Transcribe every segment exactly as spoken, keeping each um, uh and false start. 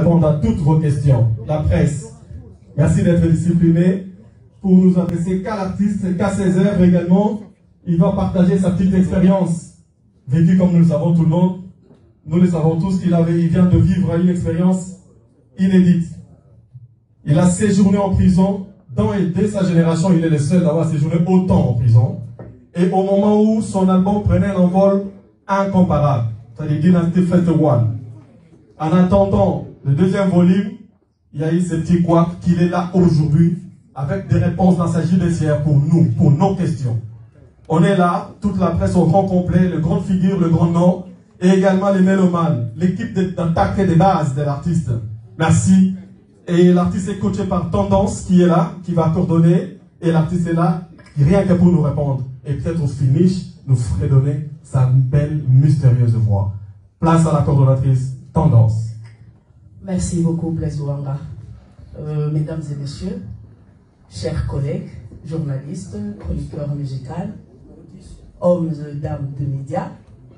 répondre à toutes vos questions. La presse, merci d'être discipliné pour nous adresser qu'à l'artiste, qu'à ses œuvres également. Il va partager sa petite expérience, vécue comme nous le savons tout le monde. Nous le savons tous qu'il avait, il vient de vivre une expérience inédite. Il a séjourné en prison. Dans et dès sa génération, il est le seul à avoir séjourné autant en prison. Et au moment où son album prenait un envol incomparable, c'est-à-dire Dynasty First One. En attendant le deuxième volume, il y a eu ce petit couac qu'il est là aujourd'hui avec des réponses dans sa judiciaire pour nous, pour nos questions. On est là, toute la presse au grand complet, le grand figure, le grand nom, et également les mélomanes, l'équipe d'attaque et de base de l'artiste. Merci. Et l'artiste est coaché par Tendance qui est là, qui va coordonner. Et l'artiste est là, rien que pour nous répondre. Et peut-être au finish, nous ferait donner sa belle, mystérieuse voix. Place à la coordonnatrice Tendance. Merci beaucoup, Blaise Ouanga. Euh, mesdames et messieurs, chers collègues, journalistes, chroniqueurs musicaux, hommes et dames de médias,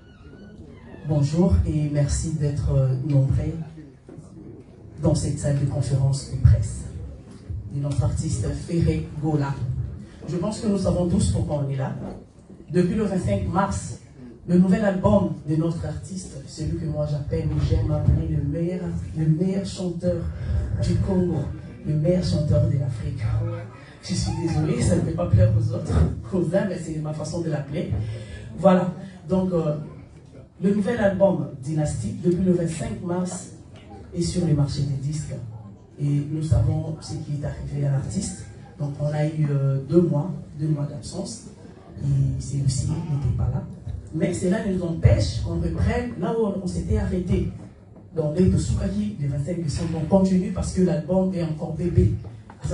bonjour et merci d'être nombreux dans cette salle de conférence de presse de notre artiste Ferré Gola. Je pense que nous savons tous pourquoi on est là. Depuis le vingt-cinq mars, le nouvel album de notre artiste, celui que moi j'appelle ou j'aime appeler le meilleur, le meilleur chanteur du Congo, le meilleur chanteur de l'Afrique. Je suis désolée, ça ne fait pas plaire aux autres, aux uns, mais c'est ma façon de l'appeler. Voilà, donc euh, le nouvel album Dynasty, depuis le vingt-cinq mars, est sur les marchés des disques. Et nous savons ce qui est arrivé à l'artiste. Donc on a eu euh, deux mois, deux mois d'absence. Et celui-ci n'était pas là. Mais cela ne nous empêche qu'on reprenne là où on, on s'était arrêté. Dans les de Soukaki, le vingt-cinq décembre, on continue parce que l'album est encore bébé. C'est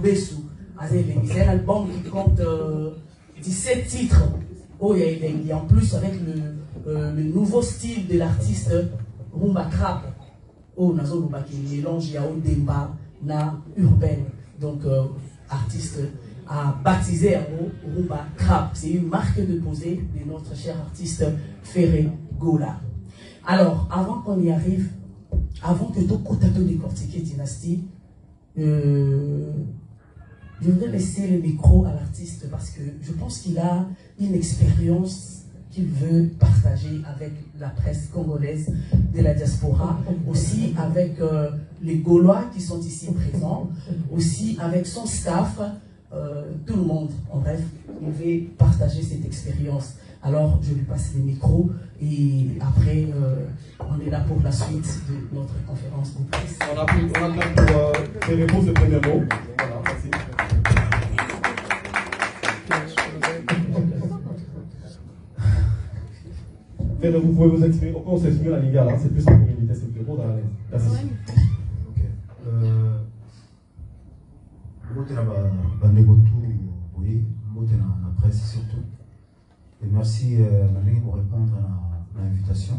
un album qui compte euh, dix-sept titres. Oh, et en plus avec le, euh, le nouveau style de l'artiste Rumba Trap. Oh, nazo Rumba qui mélange Yao Demba na urbaine. Donc, euh, artiste a baptisé un mot Rumba Trap. C'est une marque de posée de notre cher artiste Ferré Gola. Alors, avant qu'on y arrive, avant que tout Kotato décortiquer Dynasty, euh, je voudrais laisser le micro à l'artiste parce que je pense qu'il a une expérience qu'il veut partager avec la presse congolaise de la diaspora, aussi avec euh, les Gaulois qui sont ici présents, aussi avec son staff, euh, tout le monde. En bref, il veut partager cette expérience. Alors, je lui passe le micro et après, euh, on est là pour la suite de notre conférence de presse. On a pris on a pris pour euh, les réponses de premier mot. Voilà, merci. Ferré, vous pouvez vous exprimer. On s'exprime la Liga là, c'est plus en communauté, c'est plus gros dans la lettre. Merci. Ok. Euh, Mbote na bandeko tout, oui, mbote na presse surtout. Et merci euh, Malingue pour répondre à l'invitation.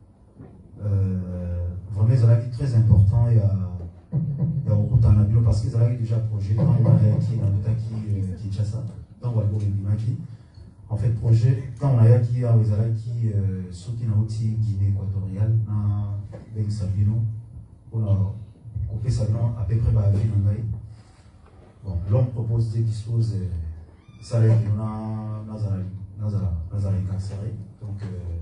Euh, vraiment, ça a été très important. Il y a beaucoup de temps parce que ça a déjà projet dans le qui dans le temps qui qui ça dans le qui en fait projet quand on a qui a qui ceux qui n'ont aussi Guinée équatoriale na Ben Sabino on a coupé Sabino à peu près par avril bon l'homme propose de dispose ça là on a Nazaré Nazaré Nazaré carcéré donc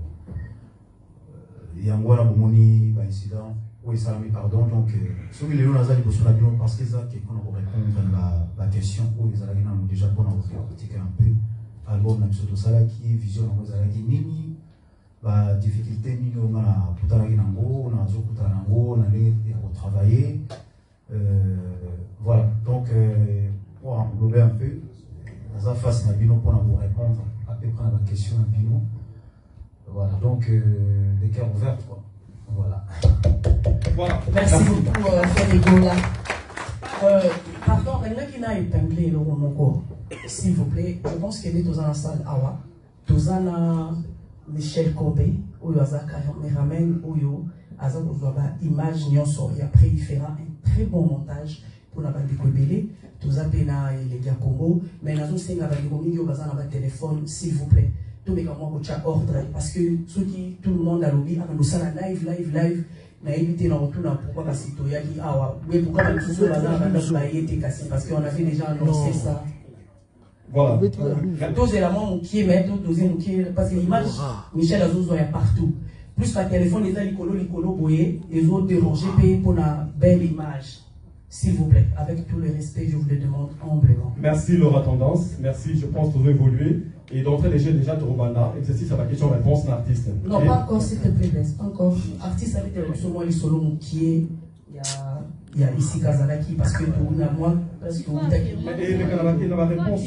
il y a un gros abomoni incident oui ça me pardon donc ceux qui les ont Nazaré pour la bio parce que ça qui qu'on a répondre la la question où ils allaient nous déjà pour nous critiquer un peu album na biso tosala ki vision nango ezalaki nini ba difficulté nini onga na kutalaki nango na azokutana nango na ndenge ya kotravailler voilà donc euh, pour englober un peu naza face na bino mpona vous répondre à peu près à la question na bino voilà donc euh, des cœurs ouverts quoi voilà voilà merci beaucoup euh, Ferré Gola euh, pardon il y en a qui n'a épinglé le Romoko. S'il vous plaît, je pense qu'il est dans la salle Awa. Tozana Michel Kobe, Oyo Azaka, me ramène Oyo, Azaka Ozoaba, image nyonso, et après il fera un très bon montage pour la bande de Kobele. Tozapena et les gars Congo, mais nous sommes avec les Gomingo, Bazan avec téléphone, s'il vous plaît. Tout le monde a ordre, parce que ceux qui, tout le monde a lobby, nous sommes live, live, live, na évité dans tout pourquoi la citoyen qui ah mais pourquoi même tout ça parce qu'on avait déjà annoncé ça. Voilà. Deux éléments qui est mettre deuxième qui parce que l'image Michel Azozo est partout. Plus la téléphone les alicolo licolo boyer les autres dérangés payer pour la belle image. S'il vous plaît, avec tout le respect, je vous le demande humblement. Merci Laura Tendance, merci, je pense que vous évoluer. Et d'entrée déjà déjà de Rwanda, exercice à la question-réponse d'un artiste. Non, pas encore, s'il te plaît, pas encore. Artiste avec absolument les solos qui est, il y a, il y a ici Kazalaki, parce que tout le monde, parce que vous avez. Et le Kanabaki n'a pas réponse.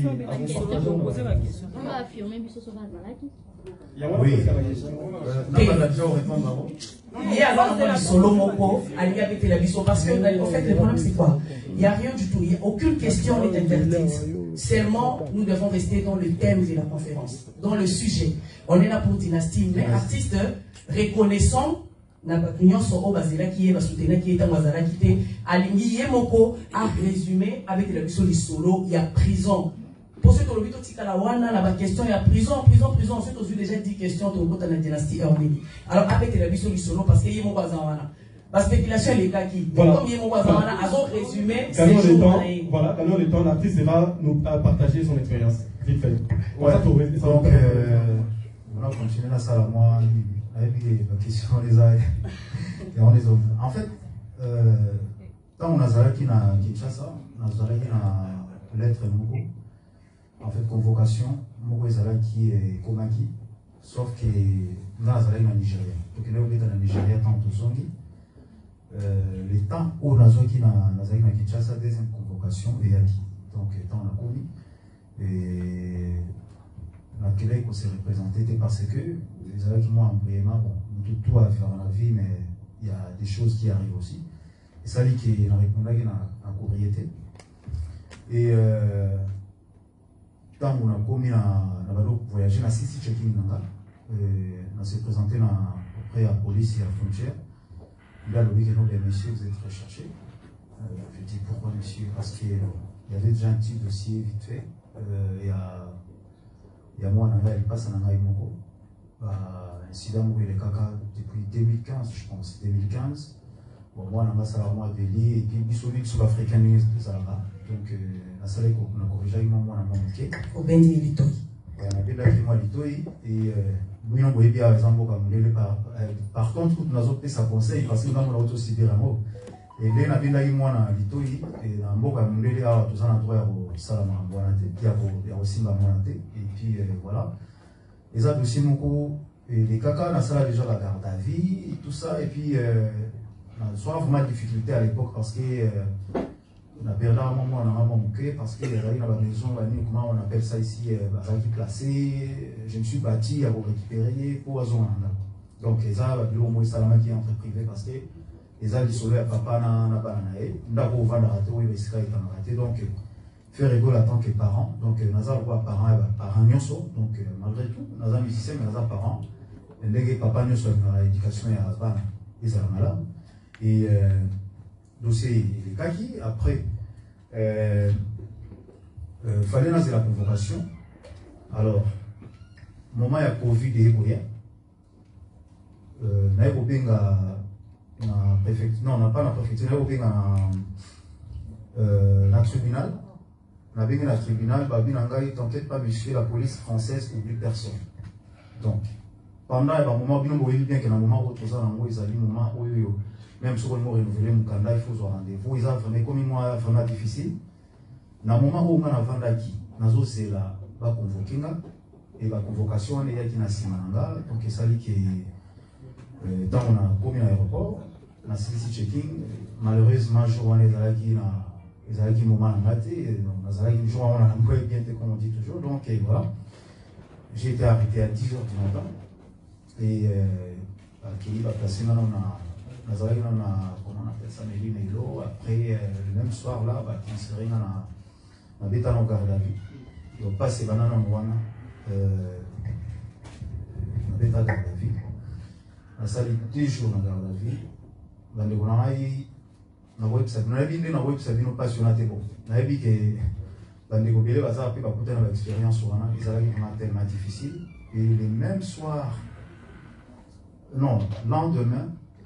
On va affirmer, mais ce sera Kazalaki. Oui. Il y a un solo moko, allié avec la biso, parce que en fait, le problème c'est quoi? Il n'y a rien du tout, il n'y a aucune question n'est interdite. Seulement, nous devons rester dans le thème de la conférence, dans le sujet. On est là pour dynastie, mais artistes reconnaissant na nyonso o bazela qui est na soutenir qui est en bazala qui était alingi yemoko a résumé avec la biso solo, il y a prison. Pour ceux qui ont vu tout la wana la question il y a prison prison prison ensuite ont déjà dix questions de la dynastie Ermini. Alors avec la biso solo parce que yemoko bazana la spéculation est les cas qui voilà. Comme yemoko bazana a donc résumé ces jours. Voilà, alors le temps l'artiste va nous partager son expérience. Vite fait. Ouais. Donc euh, on va continuer là ça là moi avec les questions les a et on les ouvre. En fait euh, quand on a Zara qui n'a Kinshasa, on a Zara qui n'a lettre Moko. En fait, convocation, Moko Zara qui est Komaki, sauf que dans la Zara qui est Nigeria. Donc, il est dans la Nigeria tant que Zongi. Le temps où on a Zongi dans la Zara qui est Kinshasa, deuxième convocation, et Yaki. Donc, tant on a commis. Et laquelle on s'est représenté parce que les Zara qui m'ont embrayé, bon, tout, tout arrive dans la vie, mais il y a des choses qui arrivent aussi. Et ça, qui est dans répondu à la courriété. Et euh, quand on a commis à voyager dans six checking, on s'est présenté auprès de la police et à la frontière. Il a dit que non, messieurs, vous êtes recherchés. Euh, je dis pourquoi, monsieur? Parce qu'il y avait déjà un petit dossier vite fait. Euh, il y a, il y a moi, il passe en Angaï Moko. Incident où il est caca depuis deux mille quinze, je pense, deux mille quinze. Bon, moi, on a ça à moi de l'île et puis bisoulis sud-africain de Zalaba. Donc, la salle qu'on a corrigé, moi, on a manqué. Au Béni Litoy. On a bien là, moi, Litoy. Et nous, on voyait bien, par exemple, par contre, nous avons fait ça conseil parce que nous avons aussi bien un mot. Et là, on a bien là, moi, on a Litoy. Et dans le mot, on a dit, ah, tout ça, on a droit au Salama, on a dit, il y a aussi ma monate. Et puis, voilà. Et ça, aussi, mon les caca, on a ça déjà la garde à vie, tout ça. Et puis, on a vraiment de difficulté à l'époque parce que on a perdu un moment, on a vraiment manqué parce que les rails dans la maison, comment on appelle ça ici, qui placé, je me suis bâti à vous récupérer pour Azonanda. Donc, les a, le mot Salama qui est entre privé parce que les a dissolus à papa n'a pas naé, d'abord on va la rater, oui, mais c'est quand raté. Donc, faire rigoler en tant que parent. Donc, nous avons quoi parents, parents nyonso. Donc, malgré tout, nous avons musicien, mais nous avons parents. Et papa nyonso dans l'éducation et à Azban, ils sont malades. Et euh, dossier les kaki, après, euh, euh, fallait lancer la convocation. Alors, moment il y a Covid et Eboya. Euh, n'a pas na préfecture, non, on n'a pas la préfecture, n'a pas na tribunal. On a bien la tribunal, bah bien en t'inquiète pas, monsieur, la police française oublie personne. Donc, pendant un moment, bien on bien que dans le moment où tout ça, dans le moment où même si on renouveler mon candidat, il faut un rendez-vous. Ils ont vraiment comme moi vraiment difficile. Dans le moment où on a vendu nazo c'est la va convoquer et la convocation on est qui na simananga donc ça dit que tant on a commis à l'aéroport, na sisi checking malheureusement je on est là qui na ils avaient qui moment na maté donc na zala qui jour on a un peu bien comme on dit toujours donc et voilà. J'ai été arrêté à dix heures du matin et qui va passer maintenant on a Nous avons comment on appelle ça, Méline et l'eau. Après, euh, le même soir là, bah, qui serait dans la bêta en garde à vue. Donc, pas ces bananes en Rwanda, la bêta garde à vue. On a sali deux jours en garde à vue. Dans le Rwanda, on a website. On a vu dans la website, nous passionnés. Bon, on a vu que dans les Gobelés, on a pu écouter notre expérience sur Rwanda. Ils avaient vraiment tellement difficile. Et le même soir, non, lendemain,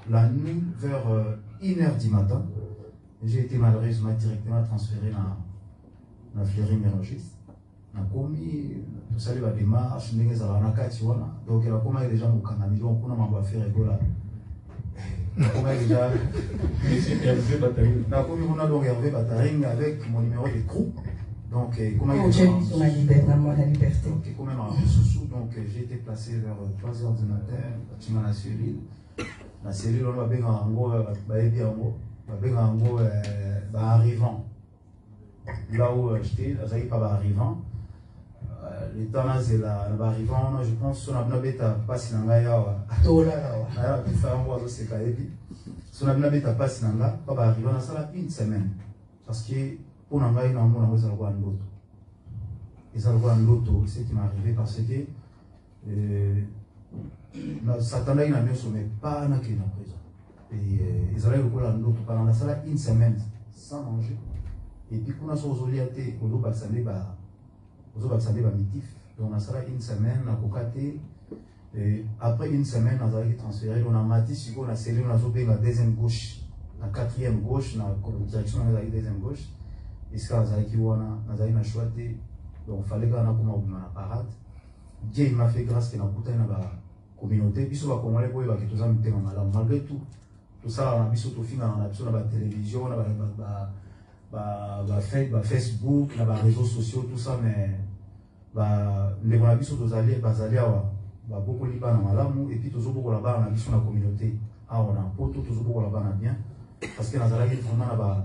la nuit vers euh, une heure du matin. J'ai été malheureusement directement transféré dans la Fleury Mérogis. Na komi tout ça les démarches ndenge za na kati wana donc la koma déjà mukangami donc kuna mambo affaire egola na koma déjà Hervé Bataring na komi kuna donc Hervé Bataring avec mon numéro de groupe donc comment il est sur la liberté la liberté donc quand même en sous donc j'ai été placé vers trois heures du matin dans la cellule la cellule on va bien en gros ba ebi en gros ba bien en gros ba arrivant là où j'étais ça y est pas arrivant les temps là c'est là arrivant je pense que on a bien pas si nanga ya tola là ça on voit c'est kaebi si on a bien pas si nanga pas arrivant ça là une semaine parce que pour nanga ina mona ko ça ko ndoto et ça ko ndoto c'est qui m'est arrivé parce que euh na satana ina mieux mais pas na qui na prison et ils allaient ko ndoto pendant ça là une semaine sans manger et puis kuna so zoliate ko do ba samedi ba vous avez mitif donc on a ça une semaine on a cocaté et après une semaine on a été transféré on a mati si on a scellé on a sauvé la deuxième gauche la quatrième gauche la direction on a la deuxième gauche et ce qu'on a qui on a on a une choisi donc fallait qu'on a comme on a parade Dieu m'a fait grâce que na putain na ba communauté biso ba congolais boy ba que tous amis téma malade malgré tout tout ça on a biso to finga on a biso na ba télévision na ba ba Bah, bah, fait, bah, Facebook, bah, réseaux sociaux, tout ça, mais bah, les gens qui sont tous alliés, bah, bah, beaucoup de gens ont et puis toujours beaucoup là-bas, on a vu sur la communauté. Ah, on a un poteau, toujours beaucoup là-bas, on a bien. Parce que dans la vie, vraiment, bah,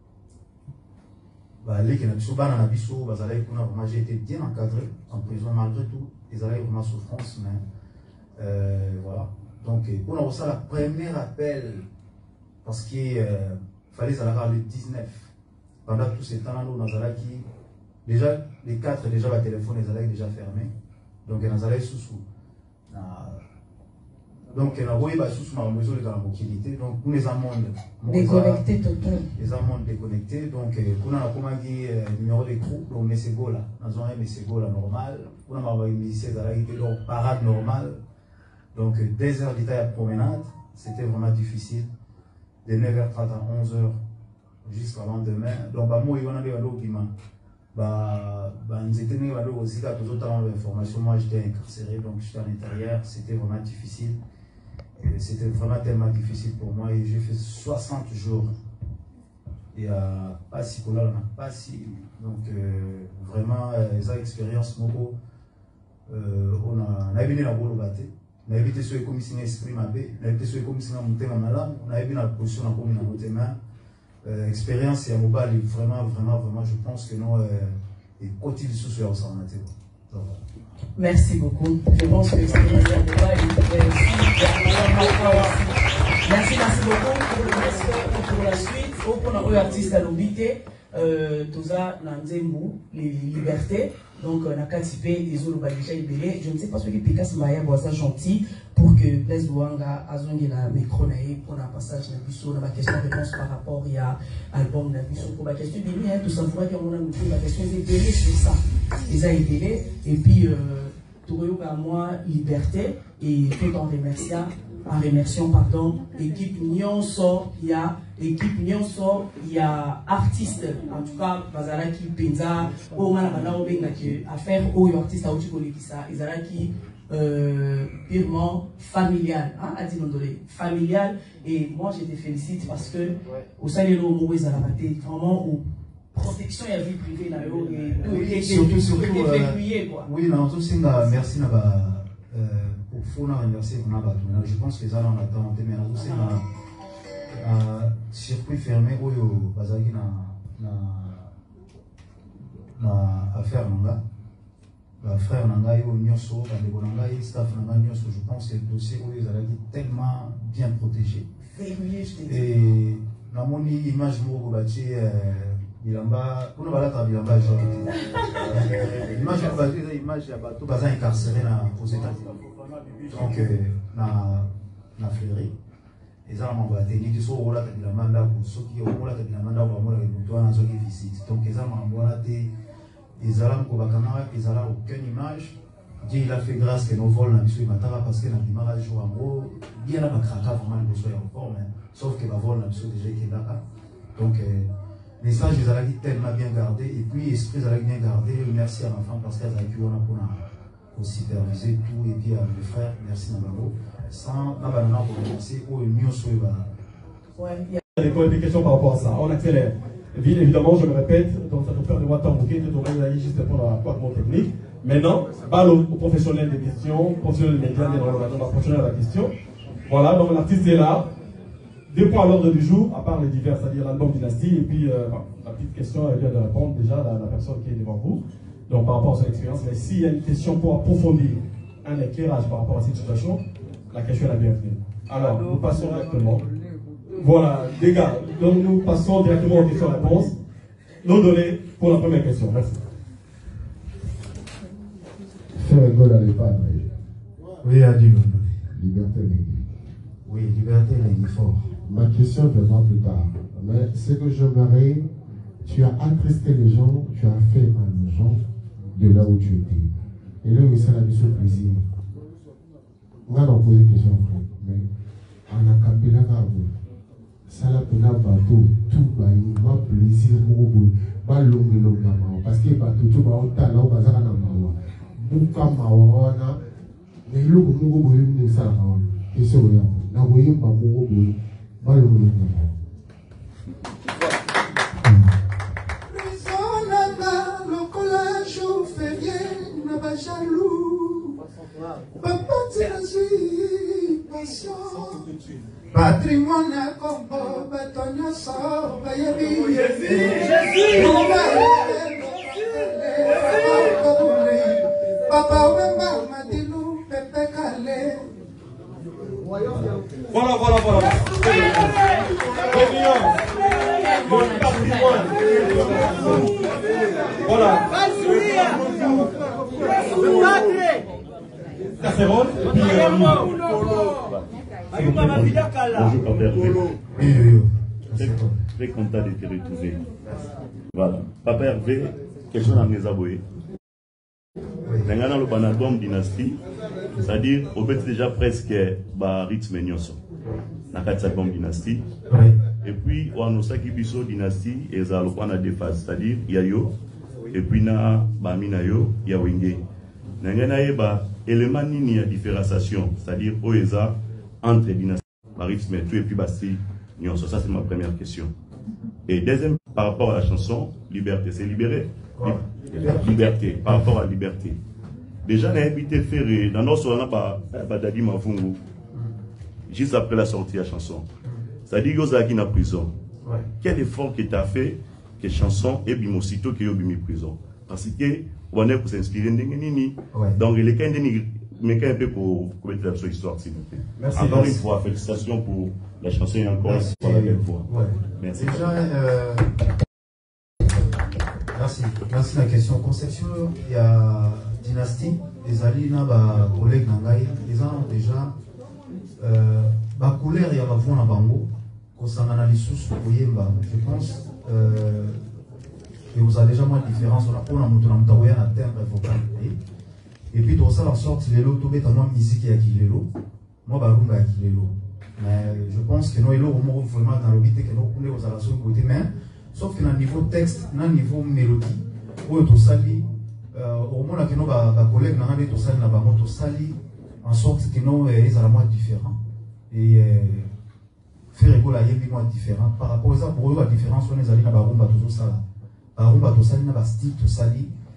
bah, les gens qui sont là, on a vu sur, bah, vraiment, j'ai été bien encadré en prison, malgré tout, ils allaient vraiment souffrance, mais euh, voilà. Donc, on a reçu la première appel, parce qu'il euh, fallait avoir le dix-neuf. Pendant tous ces temps-là, nous, qui déjà, les quatre, déjà, le téléphone, les allaient déjà fermés. Donc, nous allons sous-sous. Donc, nous avons sous-sous ma maison de la mobilité. Donc, nous les amendes. Déconnectés total. Les amendes déconnectées. Donc, nous avons commandé le numéro de groupe, donc, Messego là. Nous avons un Messego là normal. Nous avons envoyé une musicien donc parade normale. Donc, deux heures d'état de promenade. C'était vraiment difficile. De neuf heures trente à onze heures. Jusqu'à lendemain. Donc, bah, moi, il y en a des documents. Bah, bah, nous étions aussi là, tous autres informations. Moi, j'étais incarcéré, donc j'étais à l'intérieur. C'était vraiment difficile. C'était vraiment tellement difficile pour moi. Et j'ai fait soixante jours. Et euh, pas si pour là, on n'a pas si. Donc, euh, vraiment, euh, ça expérience, beaucoup. Euh, on a, on a évité la boule battée. On a évité ce que commissaire esprit m'a fait. On a évité ce que commissaire m'a monté ma lame. On a évité la position de la commune à monter main. Euh, expérience et à mobile vraiment vraiment vraiment je pense que non et continue sous ce en merci beaucoup je pense que l'expérience à mobile merci merci beaucoup pour le respect et pour la suite au point où artiste à l'obité tout ça Nanzembu les libertés donc on a catipé les autres déjà libérés je ne sais pas ce que Picasso Maya boit ça gentil pour que Blaise Luanga azongi la micro naïe pour un passage na biso na ma question réponse par rapport à album na biso pour ma question des hein tout simplement qu'on a nous la question des délais sur ça les a délais et puis tout à moi liberté et tout en remerciant en remerciant pardon équipe Nyonso il y a équipe Nyonso il y a artiste en tout cas bazala qui penza au mana bana obenga que affaire au artiste au tiko lekisa ezala qui euh, purement familial hein a dit nondolé familial et moi je te félicite parce que au salelo moueza la maté vraiment au protection et vie privée là et surtout surtout quoi oui non tout c'est merci na ba pour faut na remercier vraiment ba je pense que ça on attend mais là aussi na circuit fermé oyo bazaki na na na affaire nanga ba frère nanga yo nyonso ba ndeko nanga staff nanga nyonso je pense que le dossier oyo ezalaki tellement bien protégé et na moni image moko bati bilamba kuna balata bilamba j'ai image ya bati image ya bato baza incarcéré na aux États-Unis donc na na Fleury eza na mambo ya tenidi so okolata bilamba ndako soki okolata bilamba ndako bamonaka moto wana azoki visite donc eza mambo wana te ezala moko bakanga ezala aucune image Dieu il a fait grâce que nos vols n'a pas matara parce que n'a pas jour en gros bien là crata vraiment le besoin encore mais sauf que la vol n'a pas déjà été là. Donc les messages ils allaient tellement bien gardé et puis esprit ils allaient bien gardé. Merci à ma femme parce qu'elle a pu on a pour superviser tout et puis à mes frères merci Nababo sans n'abandonner pour remercier au mieux sur le il y a des questions par rapport à ça. On accélère. Évidemment, je me répète, donc ça te fait de moi t'embouquer, de tourner là juste pour la quadron technique. Maintenant, balle aux professionnels des questions, professionnels des médias, des professionnels de la question. Voilà, donc l'artiste est là. Deux points à l'ordre du jour, à part les divers, c'est-à-dire l'album Dynastie, et puis euh, la petite question, elle vient de répondre déjà la, la personne qui est devant vous. Donc par rapport à son expérience, mais s'il y a une question pour approfondir un éclairage par rapport à cette situation, la question est la bienvenue. Alors, nous passons directement. Voilà, les gars, donc nous passons directement aux questions-réponses. Nous donner pour la première question. Merci. Faire un gol à l'épave. Oui, à Dieu. Liberté néglige. Oui, liberté néglige fort. Ma question viendra plus tard. Mais ce que j'aimerais, tu as attristé les gens, tu as fait mal aux gens de là où tu étais. Et là, oui, c'est la mission plaisir. On va poser une question, frère. Mais en acapella, ça la peine bateau, tout va y plaisir, va longue longue parce que bateau, tout va au talent, va à la mawa. Bouka mawana, mais le mot boy, nous ça la et c'est vrai. Na voyez pas mot boy, va longue longue. Le collage fait bien, n'a pas jaloux. Papa, c'est la passion. Patrimoine à Congo, Batonio sort, Bayabi, Jésus, Papa Wemba, Madilou, Pepe Calais. Voilà, voilà, voilà. Le patrimoine. Voilà. Casserole, et puis Bonjour Papa Hervé. Très, très content de te retrouver. Voilà. Papa Hervé, question à mes abonnés. Dans le album Dynastie, c'est-à-dire, au fait déjà presque bah, rythme nyonso. Dans cet album Dynastie. Et puis, on a aussi biso Dynastie et ça a deux phases, c'est-à-dire, il y a yo, et puis na ba minayo, il y a wenge. Dans ba élément ni a différenciation, c'est-à-dire oeza entre Dynastie, rythme tout et puis basi nyonso. Ça c'est ma première question. Et deuxième, par rapport à la chanson Liberté, c'est libéré. Liberté, par rapport à la liberté. Déjà, on a habité faire dans notre on a Dadi Mafungu, juste après la sortie de la chanson. C'est-à-dire que vous en prison. Quel effort que tu as fait que chanson et bimosito que vous en prison? Parce que on est pour s'inspirer de donc les cas mais quand un peu pour mettre la histoire s'il vous plaît. Merci. Encore une fois, félicitations pour la chanson et encore pour la belle voix. Merci. Déjà, euh... Merci. Merci la question. Conception, il y a Dynastie, les alliés, bah, collègues Nangaï, les gens déjà, euh, bah, colère, il y a ma voix en bango, qu'on s'en analyse sous Oyemba. Je pense, euh, que vous avez déjà moins de différence, on a pour la moto, on a moto, on a timbre vocal. Et puis, tout ça, en sorte, les lots, tout bête, moi, musique et qui les lots, moi, bah, rumba qui les lots. Mais je pense que nous, les lots, on va vraiment dans le but que nous, on est aux alations côté, mais, sauf que dans le niveau texte, dans le niveau mélodie, où tout ça, au moins que nos collègues n'ont pas tout ça, n'ont tout ça, en sorte que nous, ils sont moins différents. Et faire école à yébi moins différent. Par rapport à ça, pour eux, la différence, on est allé dans la rumba tout ça. La rumba tout ça, dans le style tout ça.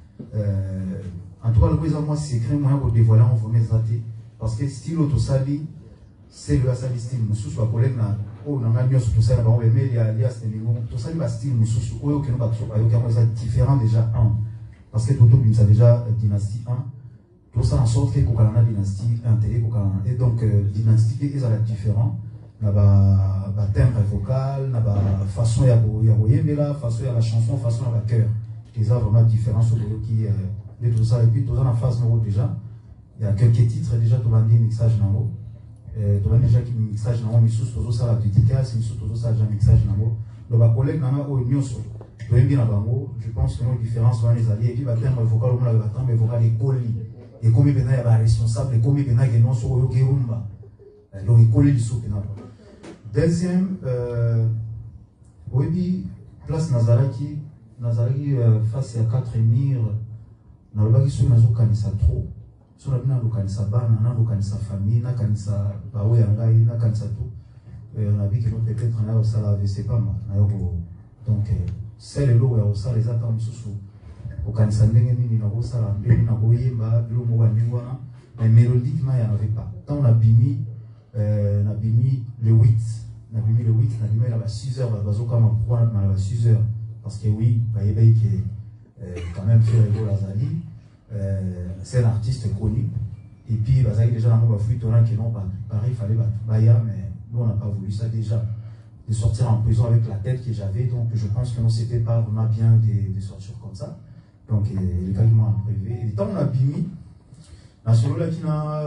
En tout cas, le président, moi, c'est écrit moyen pour dévoiler, on vous met ça. Parce que style tout ça, c'est le style. Nous, soit collègue, on a mis tout ça, on va mettre les niveau. Tout ça, le style, nous, soit que nous, c'est différent déjà. Parce que tout le monde a déjà Dynastie un. Tout ça en sorte que Kokalana Dynastie un télé Kokalana. Et donc, euh, Dynastie est différent. Il y a un timbre vocal, il y a une façon de y la façon de la chanson, façon de la cœur. C'est vraiment différent sur le qui est tout ça. Et puis, tout ça en phase numéro déjà. Il y a quelques titres déjà, tout le monde dit mixage numéro. Tout le monde déjà qui mixage numéro, mais sous tout ça la dédicace, mais sous tout ça déjà mixage numéro. Donc, ma collègue n'a pas eu mieux sur. Je pense que nos différences sont les alliés. Et puis, le timbre vocal, on a le timbre vocal est collé. Et comme il y a des responsables, et comme il y a des gens qui sont rumba. Donc il colle les sous. Deuxième, euh, oui, place Nazaraki, Nazaraki face à quatre murs, na lobaki so nazo kanisa trop. So na bina lokanisa bana, na lokanisa famille, na kanisa bawo ya ngai, na kanisa tout. On a vu que peut-être na ça la c'est pas mal. Donc c'est le lot ya ça les attentes sous. Au kanisa ndenge nini na ça la mbeli na boyemba, bilo mo wa ningwana, mais mélodiquement il y en avait pas. Quand on a bimi euh on a bimi le huit, on a bimi le huit, on a bimi là six heures, bazo comme pourquoi là six heures parce que oui, bah il y qui quand même fait rigoler Azali. Euh, c'est un artiste connu et puis bah, déjà dans mon flûte qui non pareil il fallait bah, mais nous on n'a pas voulu ça déjà de sortir en prison avec la tête que j'avais, donc je pense que non c'était pas vraiment bien de, de sortir comme ça, donc les gars qui m'ont privé et tant on a bimi la solo là qui n'a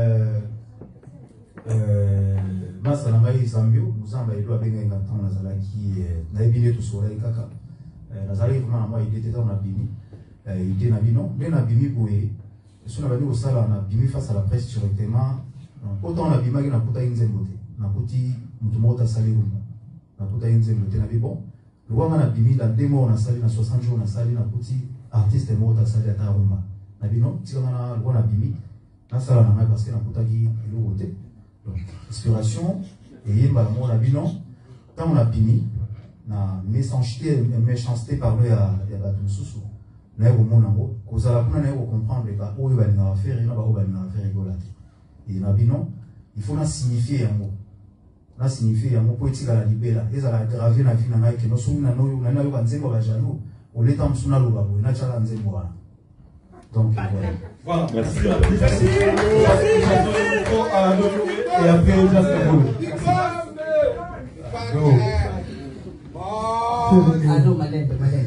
masa na ngai Zambio nous avons eu avec un temps nazala qui n'a bini tout sur les kaka nazala vraiment moi il était dans la bimi il était nabino mais nabimi boye sur la au sala nabimi face à la presse directement autant nabima qui n'a pas une zembote na kuti mutumota sali rumba na kuta une zembote nabi bon le roi nabimi la démo on a sali na soixante jours on a sali na kuti artiste mota sali à ta rumba nabino tika na le roi nabimi na sala na parce que na kuta qui le rote donc inspiration et yemba mo nabino quand on a bimi na méchanceté méchanceté parmi à ya batu susu na ko mona ngo ko sala kuna na ko comprendre ba o ba na faire na ba o ba na faire rigolate et na bino il faut na signifier yango na signifier yango po etika la libera eza la graver na vie na ngai que no sumi na no na na yo banzembo ba jalo o leta msuna lo ba na chala nzembo wana donc voilà merci et après Allô, Malène, Malène.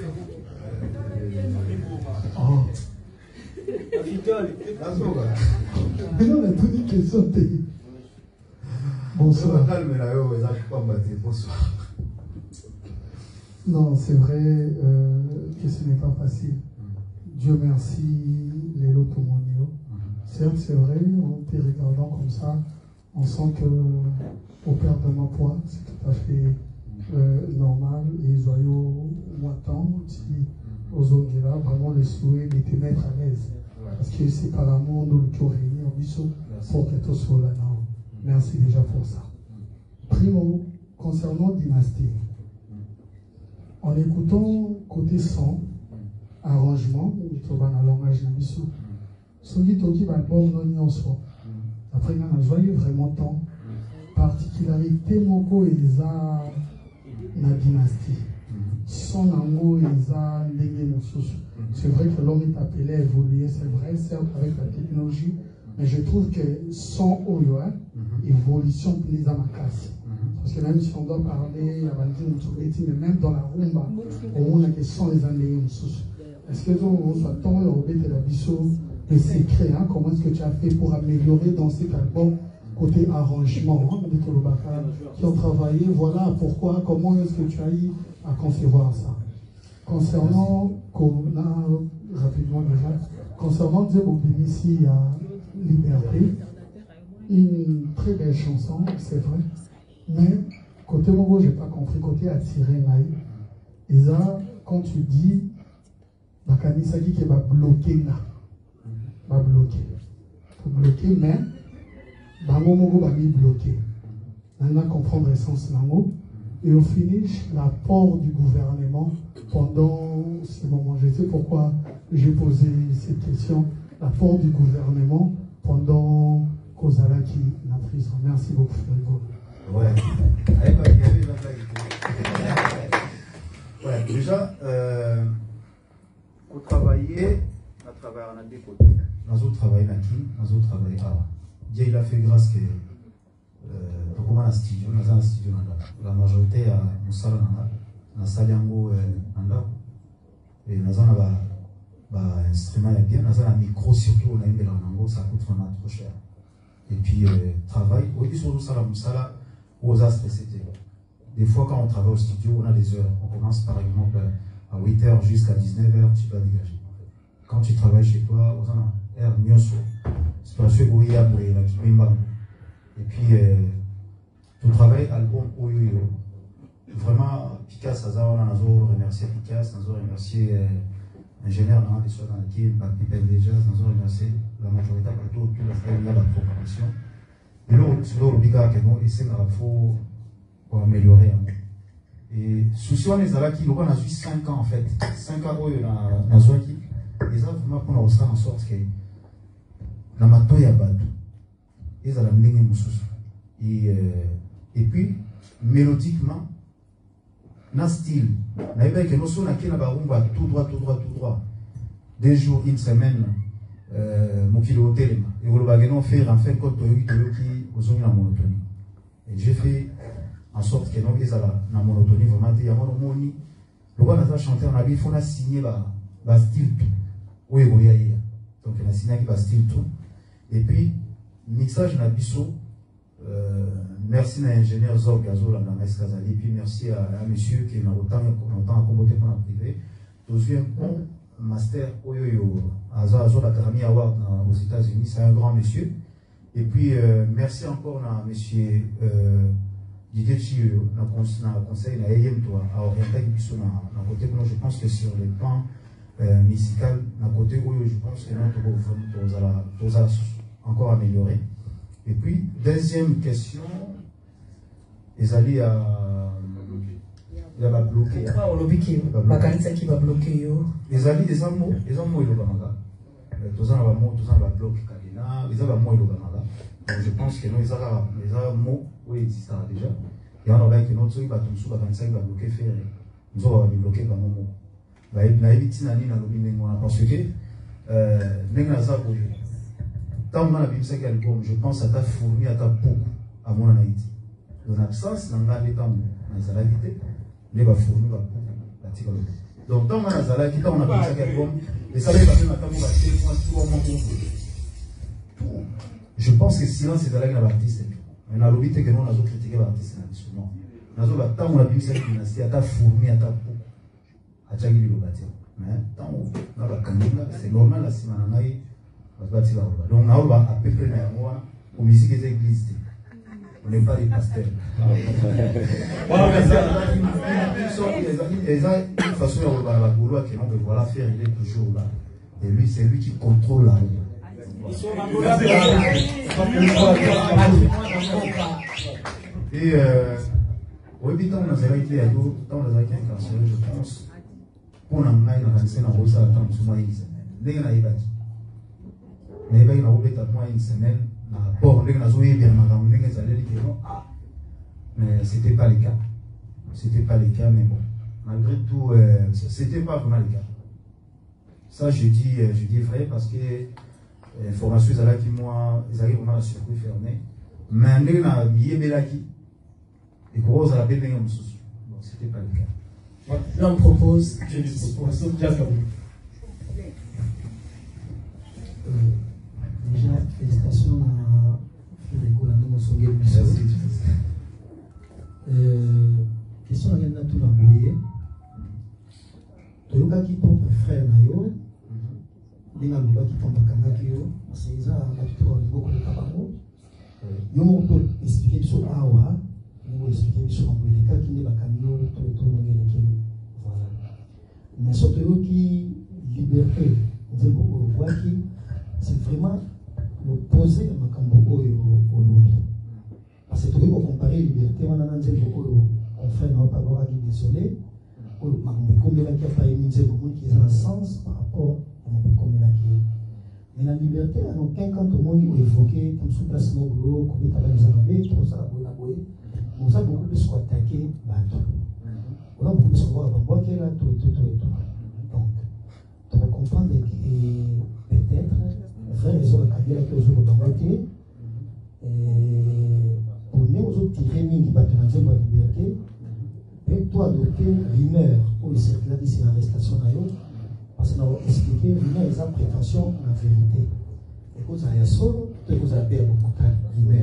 Mais non, on a tout dit qu'elle sautait. Bonsoir. Bonsoir. Non, c'est vrai euh, que ce n'est pas facile. Dieu merci, les lots tout mon niveau. Certes, c'est vrai, en te regardant comme ça, on sent que au père de ma poids, c'est tout à fait euh, normal. Et joyeux moitant, si aux autres là, vraiment le souhait de te mettre à l'aise. Parce que c'est par l'amour nous le réuni en bisou pour que tout soit là. Merci déjà pour ça. Primo, concernant Dynastie, en écoutant côté son, arrangement, dans le langage de bisou, ce qui est un album non en soi. Après, on a joyeux vraiment tant. Particularité, mon et ça, la dynastie. Son amour et ça, c'est vrai que l'homme est appelé à évoluer, c'est vrai, certes avec la technologie, mais je trouve que son Oyo, évolution plus à ma casse. Parce que même si on doit parler, mais même dans la rumba, on a que son les années. Est-ce que on soit tant Robert et la Bissot, le secret, hein, comment est-ce que tu as fait pour améliorer dans cet album côté arrangement, hein, des Tolobaka qui ont travaillé, voilà pourquoi, comment est-ce que tu as eu à concevoir ça. Concernant, rapidement déjà, concernant Zébobini ici à Liberté, une très belle chanson, c'est vrai, mais côté Mogo, je n'ai pas compris, côté attiré Naï, et ça, quand tu dis, la Kanisagi qui va bloquer là, va bloquer, pour bloquer, mais, Bango Mogo va bloquer. On a comprendre l'essence d'un mot. Et au finish, l'apport du gouvernement pendant ce moment. Je sais pourquoi j'ai posé cette question. L'apport du gouvernement pendant Kozala qui n'a pris. Merci beaucoup, Frédéric. Ouais. Ouais, déjà, euh, pour travailler, on a travaillé en deux côtés. Nous avons travaillé là, nous avons travaillé là. Dieu il a fait grâce que euh, comment un studio, nous avons un studio la majorité à Moussala na Saliango Nanda et nous avons un instrument bien, nous avons un micro surtout on a une langue ça coûte vraiment trop cher et puis euh, travail oui surtout ça la Moussala aux astres c'était des fois quand on travaille au studio on a des heures on commence par exemple à huit heures jusqu'à dix-neuf heures tu dois dégager quand tu travailles chez toi il R Nyoso. C'est un sujet où il y a la Kimimba. Et puis, euh, tout travail, album Oyoyo. Vraiment, Picasso, on a remercié Picasso, on a remercié l'ingénieur dans l'équipe, Pipe déjà, on a remercié la majorité de tout, tout la proposition. Et là, c'est là où le et c'est qu'il faut améliorer. Et souci, on est là qui nous a eu cinq ans en fait. cinq ans où il y a un soin qui, ils ont vraiment pour nous en sorte que la mato ya batu, ils ont la mlingue moussous. Et et puis mélodiquement, dans style, na iba que nous sommes qui na barumba tout droit, tout droit, tout droit. Deux jours, une semaine, mon kilo hôtel et vous le bagage faire en fait quand tu as eu qui aux la monotonie. Et j'ai fait en sorte que nous les ala na monotonie vraiment il y a mon moni. Le gars n'a chanté on a dit il faut na signer ba ba style tout. Oui oui oui. Donc on a signé ba style tout. Et puis mixage na biso. Euh, merci à l'ingénieur Zor Gazo la Kazali, et puis merci à, à monsieur qui m'a autant accommodé pour la privée. Tous un bon master Oyoyo à Zor Academy Award aux États-Unis, c'est un grand monsieur. Et puis euh, merci encore à monsieur euh, Didier Chio, dans le conseil à Ayem toi à orienter Bisso dans côté que je pense que sur le plan euh, musical, dans côté où je pense que nous devons encore améliorer. Et puis, deuxième question, ils allaient à. Il va bloquer. Ah, on l'a vu qui va bloquer. Les alliés, les amours, les amours, ils vont tous en avoir tous en bloquer. Les amours, ils vont donc, je pense que nous, les amours, oui, ils existent déjà. Et on a vu que notre il va tomber sous la vingt-cinq, va bloquer faire. Nous allons bloquer par moment. Il y a une petite année dans le parce que, euh, tant que album, je pense à ta fourni, à ta beaucoup à mon Haïti. En absence, dans le temps, dans la vie, les va fournir la tigre. Donc, tant que Nazala, qui on a pensé à album, les salaires va faire un tout. Je pense que silence est allé à l'artiste. On a l'obité que nous, on a critiqué l'artiste. Non. Nous avons tant on a vu cette dynastie, à ta fourni, à ta beaucoup. À Tchagui, le bâtir. Mais tant on a la caméra, c'est normal, la Simananaï. Donc, on a à peu près aux musiques des églises. On n'est pas des pasteurs. Il y a une façon de voir la boulot qui on peut voilà faire, il est toujours là. Et lui, c'est lui qui contrôle la roue. Et oui, tant on a été à dos, tant on a été incarcéré, je pense, qu'on a mis dans la scène en rose à la temps de ce mois, il y a une mais il y a une semaine, bon, mais c'était pas le cas. C'était pas le cas, mais bon, malgré tout, euh, c'était pas vraiment le cas. Ça, je dis, je dis vrai parce que l'information, ils arrivent moi, ils arrivent vraiment à circuit fermé. Mais il y a un belaki et gros, à la belle bon, c'était pas le cas. L'homme propose. Je dis propose. Déjà, félicitations à Frédéric Olando Songé. Merci. Question à Yanda tout l'envoyer. Toyoka qui tombe frère Nayo. Linga Luba qui tombe Kanga Kyo. C'est ça, on a tout le niveau de Kabango. Nous, on peut expliquer sur Awa. Nous, on expliquer sur Ambulika qui n'est pas Kamio, tout le tour de voilà. Mais surtout qui liberté, on voit qui c'est vraiment l'opposé à Makambo au lobby. Parce que tu veux comparer liberté, on a un peu on fait non pas voir qui désolé. Makambo qui a pas émis des gens qui ont un sens par rapport à Makambo qui. Mais la liberté, à aucun cas, tout le monde est évoqué comme sous place non gros, comme il a les arabes, tout ça, on a beau. On a beaucoup plus attaquer bateau. On a beaucoup plus voir Bambo qui est là, tout et tout, tout et tout. Donc, tu vas comprendre que peut-être frère ils ont la carrière que je veux monter et pour nous autres tirer mini bâtiment de la liberté et toi adopter rumeur pour les circuler d'ici l'arrestation parce que nous avons expliqué rumeur ils ont prétention à la vérité et quand ça y a solo tout que vous avez perdu beaucoup de rumeur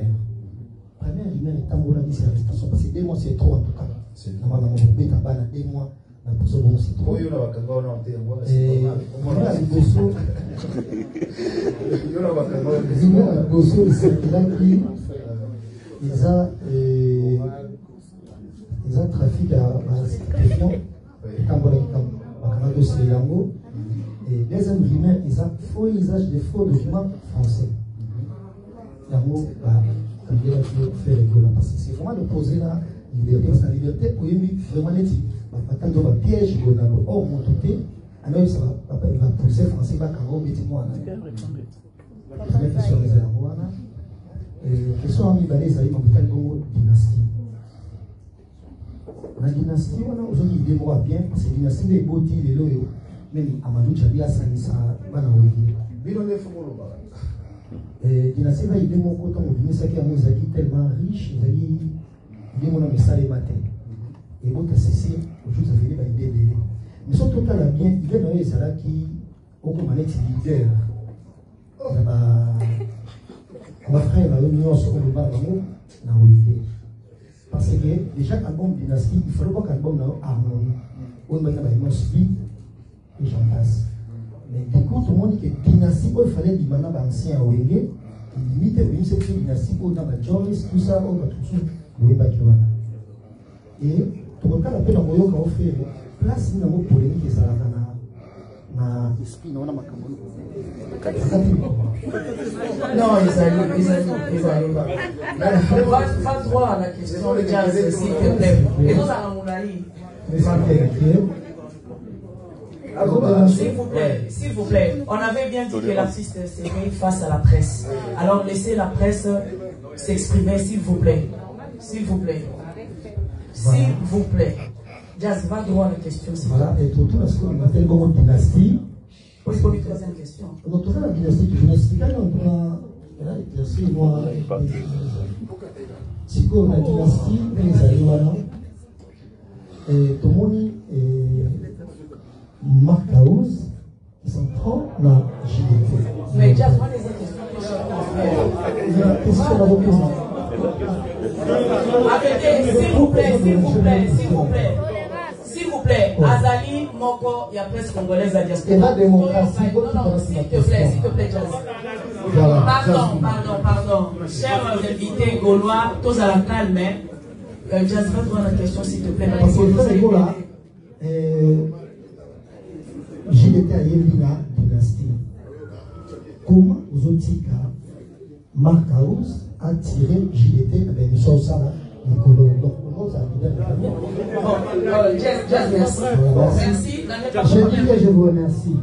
première rumeur est en d'ici l'arrestation parce que deux mois c'est trop en tout cas c'est normalement on peut pas dans deux mois na poso bon c'est trop oyo na bakanga wana ote yango et voilà liboso yo na bakanga wana zima liboso esengelaki eza eza trafic ya bastupéfiant etambolaki bakanga dossier yango et deuxième argument eza faux usage de faux documents français yango bakangelaki faire école parce que c'est vraiment de poser la liberté parce que la liberté oyembi vraiment neti bakando ba piège ko na or mon touté alors ça va va pousser français ba kango beti mwana mais question les wana et question ami balé ça ima butali bongo dynastie la dynastie wana aujourd'hui il démora bien parce que dynastie des boti les loyo même Amadou Chabi a sanisa bana wiki bino ne fumolo ba et dynastie va il démora autant on ça qui a mozaki tellement riche il a démona mais ça les matin et votre ceci aujourd'hui ça fait des idées délai mais surtout quand la bien il est dans ça qui au commander leader na ba ba frère na union sur le bar na wiki parce que déjà album dynastie il faut pas qu'album na harmonie on va na une speed et j'en passe mais du coup tout le monde dit que dynastie il fallait dire maintenant ancien wenge limite une cette dynastie pour dans la Joyce tout ça on va tout ça le ba et tout le cas la peine envoyer quand on fait place na mo polémique ça na na esprit na makambo non ils allaient ils allaient ils allaient pas droit à la question de jazz s'il te plaît et nous allons moulaï s'il vous plaît, s'il vous plaît, on avait bien dit que l'artiste serait face à la presse. Alors laissez la presse s'exprimer, s'il vous plaît. S'il vous plaît. S'il vous plaît. Jazz, va droit à la question. Voilà, et tout parce qu'on appelle comme dynastie. Oui, c'est une troisième question. Donc, tout ça, la dynastie, je vous explique, on a éclairci, moi, si on a dynastie, les Aïwana, et tout le monde est. Marc House, ils sont trop dans J D T. Mais Jazz, moi, les questions la question la représente. S'il vous plaît, s'il vous plaît, s'il vous plaît. S'il vous plaît, Azali, Moko, il y a presse congolaise à diaspora. Et la démocratie, non, non, s'il te plaît, s'il te plaît, Jazz. Pardon, pardon, pardon. Chers invités gaulois, tous à la calme, Jazz, va droit à la question, s'il te plaît. Parce que le là, J D T à Yelina dynastie. Comment aux autres Marc House a tiré J D T avec une chose ça là, Nicolas. Donc, on ça a bien. Bon, Jazz, merci. Merci. Je dis que je vous remercie.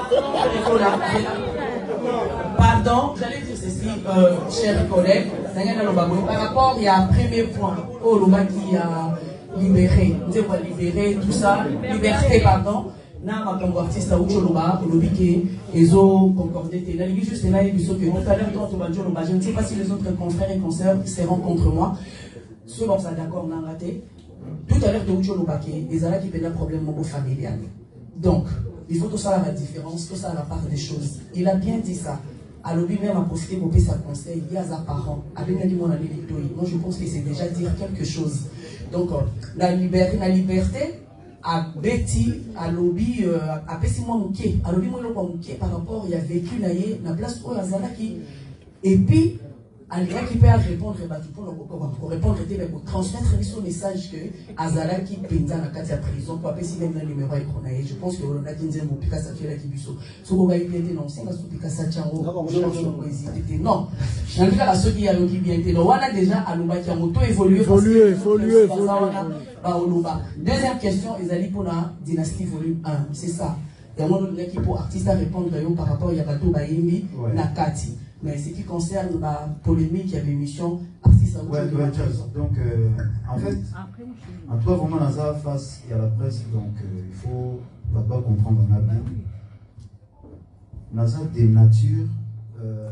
Pardon, j'allais dire ceci, euh, chers collègues, par rapport, il y a un premier point, au Loma qui a libéré, libéré tout ça, liberté, pardon. Na makambo artiste au choloba olobi ke ezo concordé te na libi juste na yebiso que tout à l'heure toi to banjo loba je ne sais pas si les autres confrères et consoeurs seront contre moi ceux qui sont d'accord n'a raté tout à l'heure to choloba ke ezala qui pena problème mo familial donc il faut tout ça la différence tout ça la part des choses il a bien dit ça à l'obi même à profiter pour payer sa conseil il y a sa parent avec dit mon ami moi je pense que c'est déjà dire quelque chose donc la liberté la liberté à Betty, à lobby, à Pessimon Mouké, à lobby Mouké par rapport, il y a vécu naïe, la place où Azala qui. Et puis, à l'État qui peut répondre, pour répondre, pour transmettre son message que Azala qui peint dans la carte de prison, pour appeler même le numéro qu'on a. Je pense que on a dit que Pika Sakira qui busso. Ce qu'on va y bien non, c'est pas sous Pika Sachango, non. Je ne sais pas ceux qui a qui bien été. On a déjà à l'Ouba qui a moto évolué. Évolué, évolué, évolué. Deuxième question, Ezali pour la dynastie volume un, c'est ça. Il y a un autre qui pour artiste à répondre par rapport à Yabato Bayimbi, Nakati. Mais ce qui concerne la polémique, il y avait une mission artiste à ouais, ouais, donc, euh, en fait, en tout cas, vraiment, dans ça, face à la presse, donc, euh, il faut pas comprendre on a bien. Dans ça, des natures, euh,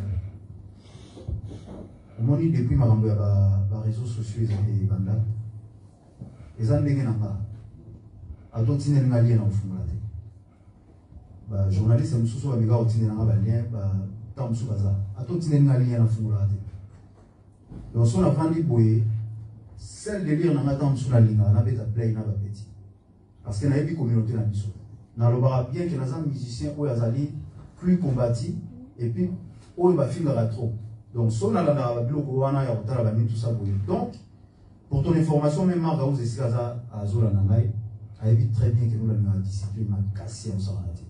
on dit depuis ma rambe à les réseaux sociaux et les bandes. Les gens n'ont pas. À d'autres, ils n'ont pas lien au fond. Les journalistes, ils sont tous les gars qui n'ont pas lien. Tant que ça, à tout le monde a un fond. Donc, si on a pris des bouées, celle de lire dans la temps sur la ligne, on avait appelé une petit. parce que nayebi communauté na biso nalobaka bien que naza musicien oyo azali plus combattu et puis oyo bafingaka trop donc so nalandaka babiloko wana ya kotala bamini tout ça boye donc pour ton information même marga oyo esika aza azolanda ngai ayebi très bien que nolandaka discipline makasi ya mosala na te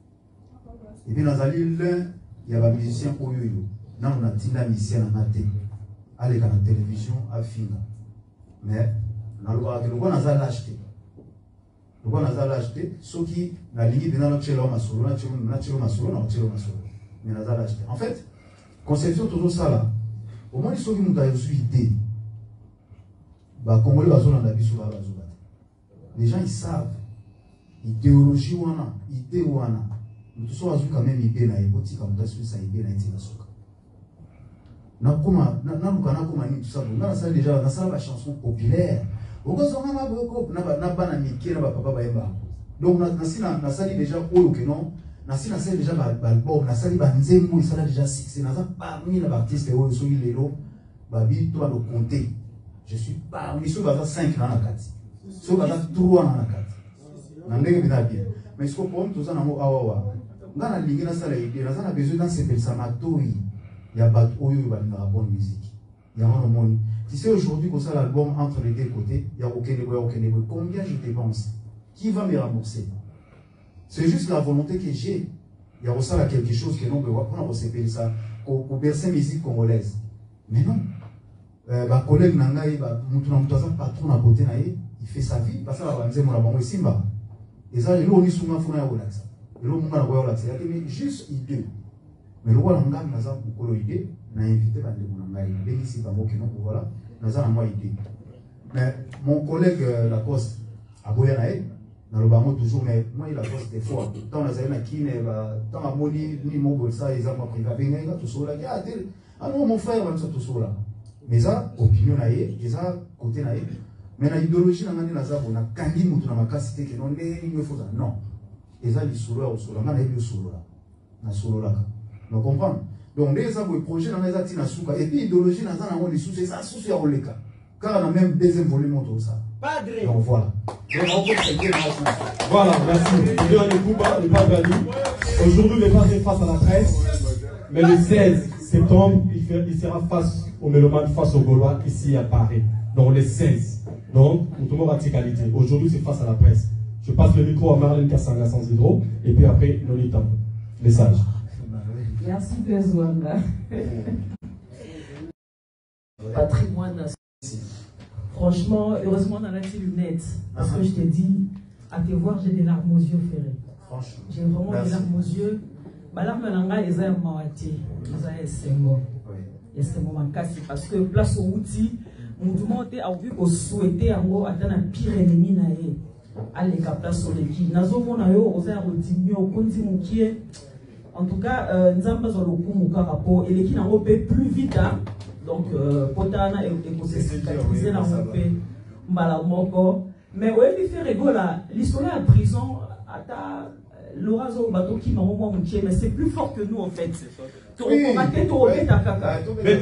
et puis nazali l'un ya bamusicien oyo oyo nano natinda misien na nga te aleka na télévision afinga mais nalobaka ke lokwa naza lâche te lokwa naza lâche te soki nalingi mpena natyela masolo natyela masolo nakotyela masolo mais naza lâche te en fait conception tozosala omoni soki moto azwi idée bakongoli bazolanda biso baa bazoba te les gens ils savent idéologie wana idée wana moto so azwi quand même idée na ye kotika moto asilisa idée na ye tina soka nakoma naluka nakoma nini tout ça nga nasala déjà nasala bachanson populaire okozonga maboko na bana mike na bapapa bayemba donc nasali déjà oyo ke non nasi nasali déjà baalbum nasali banzembo esala déjà succès naza parmi na baartiste oyo soki lelo babi to balokonte je suis parmi soki baza cinq na na kati soki baza trois na na kati na ndenge mpena bien mais siko problème toza nango awawa nga nalingi nasala idée naza na besoin nasepelisa matoi ya bato oyo balingaka bonne musique yango nomoni tu sais aujourd'hui qu'on ça l'album entre les deux côtés il y a aucun débat aucun débat combien je dépense qui va me rembourser c'est juste la volonté que j'ai il y a ça là quelque chose que non peut voir pour recevoir ça pour bercer musique congolaise mais non euh, ba collègue nangai ba mutu na mutu patron à côté na ye il fait sa vie parce que la banze mona bango simba et ça le oni sunga funa ya relax le munga na relax mais juste idée mais le roi l'angam n'a pas beaucoup d'idées, n'a invité par des moulangais, n'a pas ici par moi qui non voilà, n'a pas moi idée. Mais mon collègue Lacoste a boyé naïe, n'a le bamo toujours mais moi il Lacoste des fois, tant on a zéna qui n'est pas, tant à moni ni mon bolsa ils ont pas pris la peine, ils ont tout ça là, ah tel, ah non mon frère on a tout ça là. Mais ça opinion naïe, et ça côté naïe, mais la idéologie n'a pas dit n'a pas on a candi moutou na makasité que non né il me faut ça non. Et ça les solo au solo, n'a pas solo là, na solo là. Vous comprenez? Donc, les projets dans les actes et puis l'idéologie dans les sous, c'est ça, sous le cas. Car on a même deuxième volume de ça. Donc voilà. Voilà, merci. Le dernier coup, le pas gagné. Aujourd'hui, le pas est face à la presse. Mais le seize septembre, il, fait, il sera face aux mélomanes, face aux Gaulois, ici à Paris. Donc le seize. Donc, tout le monde a ses qualités. Aujourd'hui, c'est face à la presse. Je passe le micro à Marlène Kassanga sans hydro. Et puis après, Nolita. Message. Merci Bezouanga. Patrimoine. Franchement, heureusement on a tes lunettes. Parce que je t'ai dit, à te voir, j'ai des larmes aux yeux, Ferré. J'ai vraiment Merci. Des larmes aux yeux. Bah là, maintenant, ils ont mawati. Ils ont un symbole. Et c'est mon casse parce que place au outil, mon monde a vu qu'on souhaitait en gros atteindre un pire ennemi naïe. Allez, qu'à place au l'équipe. Nazo mon ayo, aux airs au au konti moukier. En tout cas, nous avons besoin de l'eau et l'équipe n'a pas plus vite. Donc, potana et écosystème n'a pas mais oui, il fait rigoler. L'histoire en prison, l'orazo bateau qui m'a montré, mais c'est plus fort que nous en fait. Tu remarques, tu remets ta caca.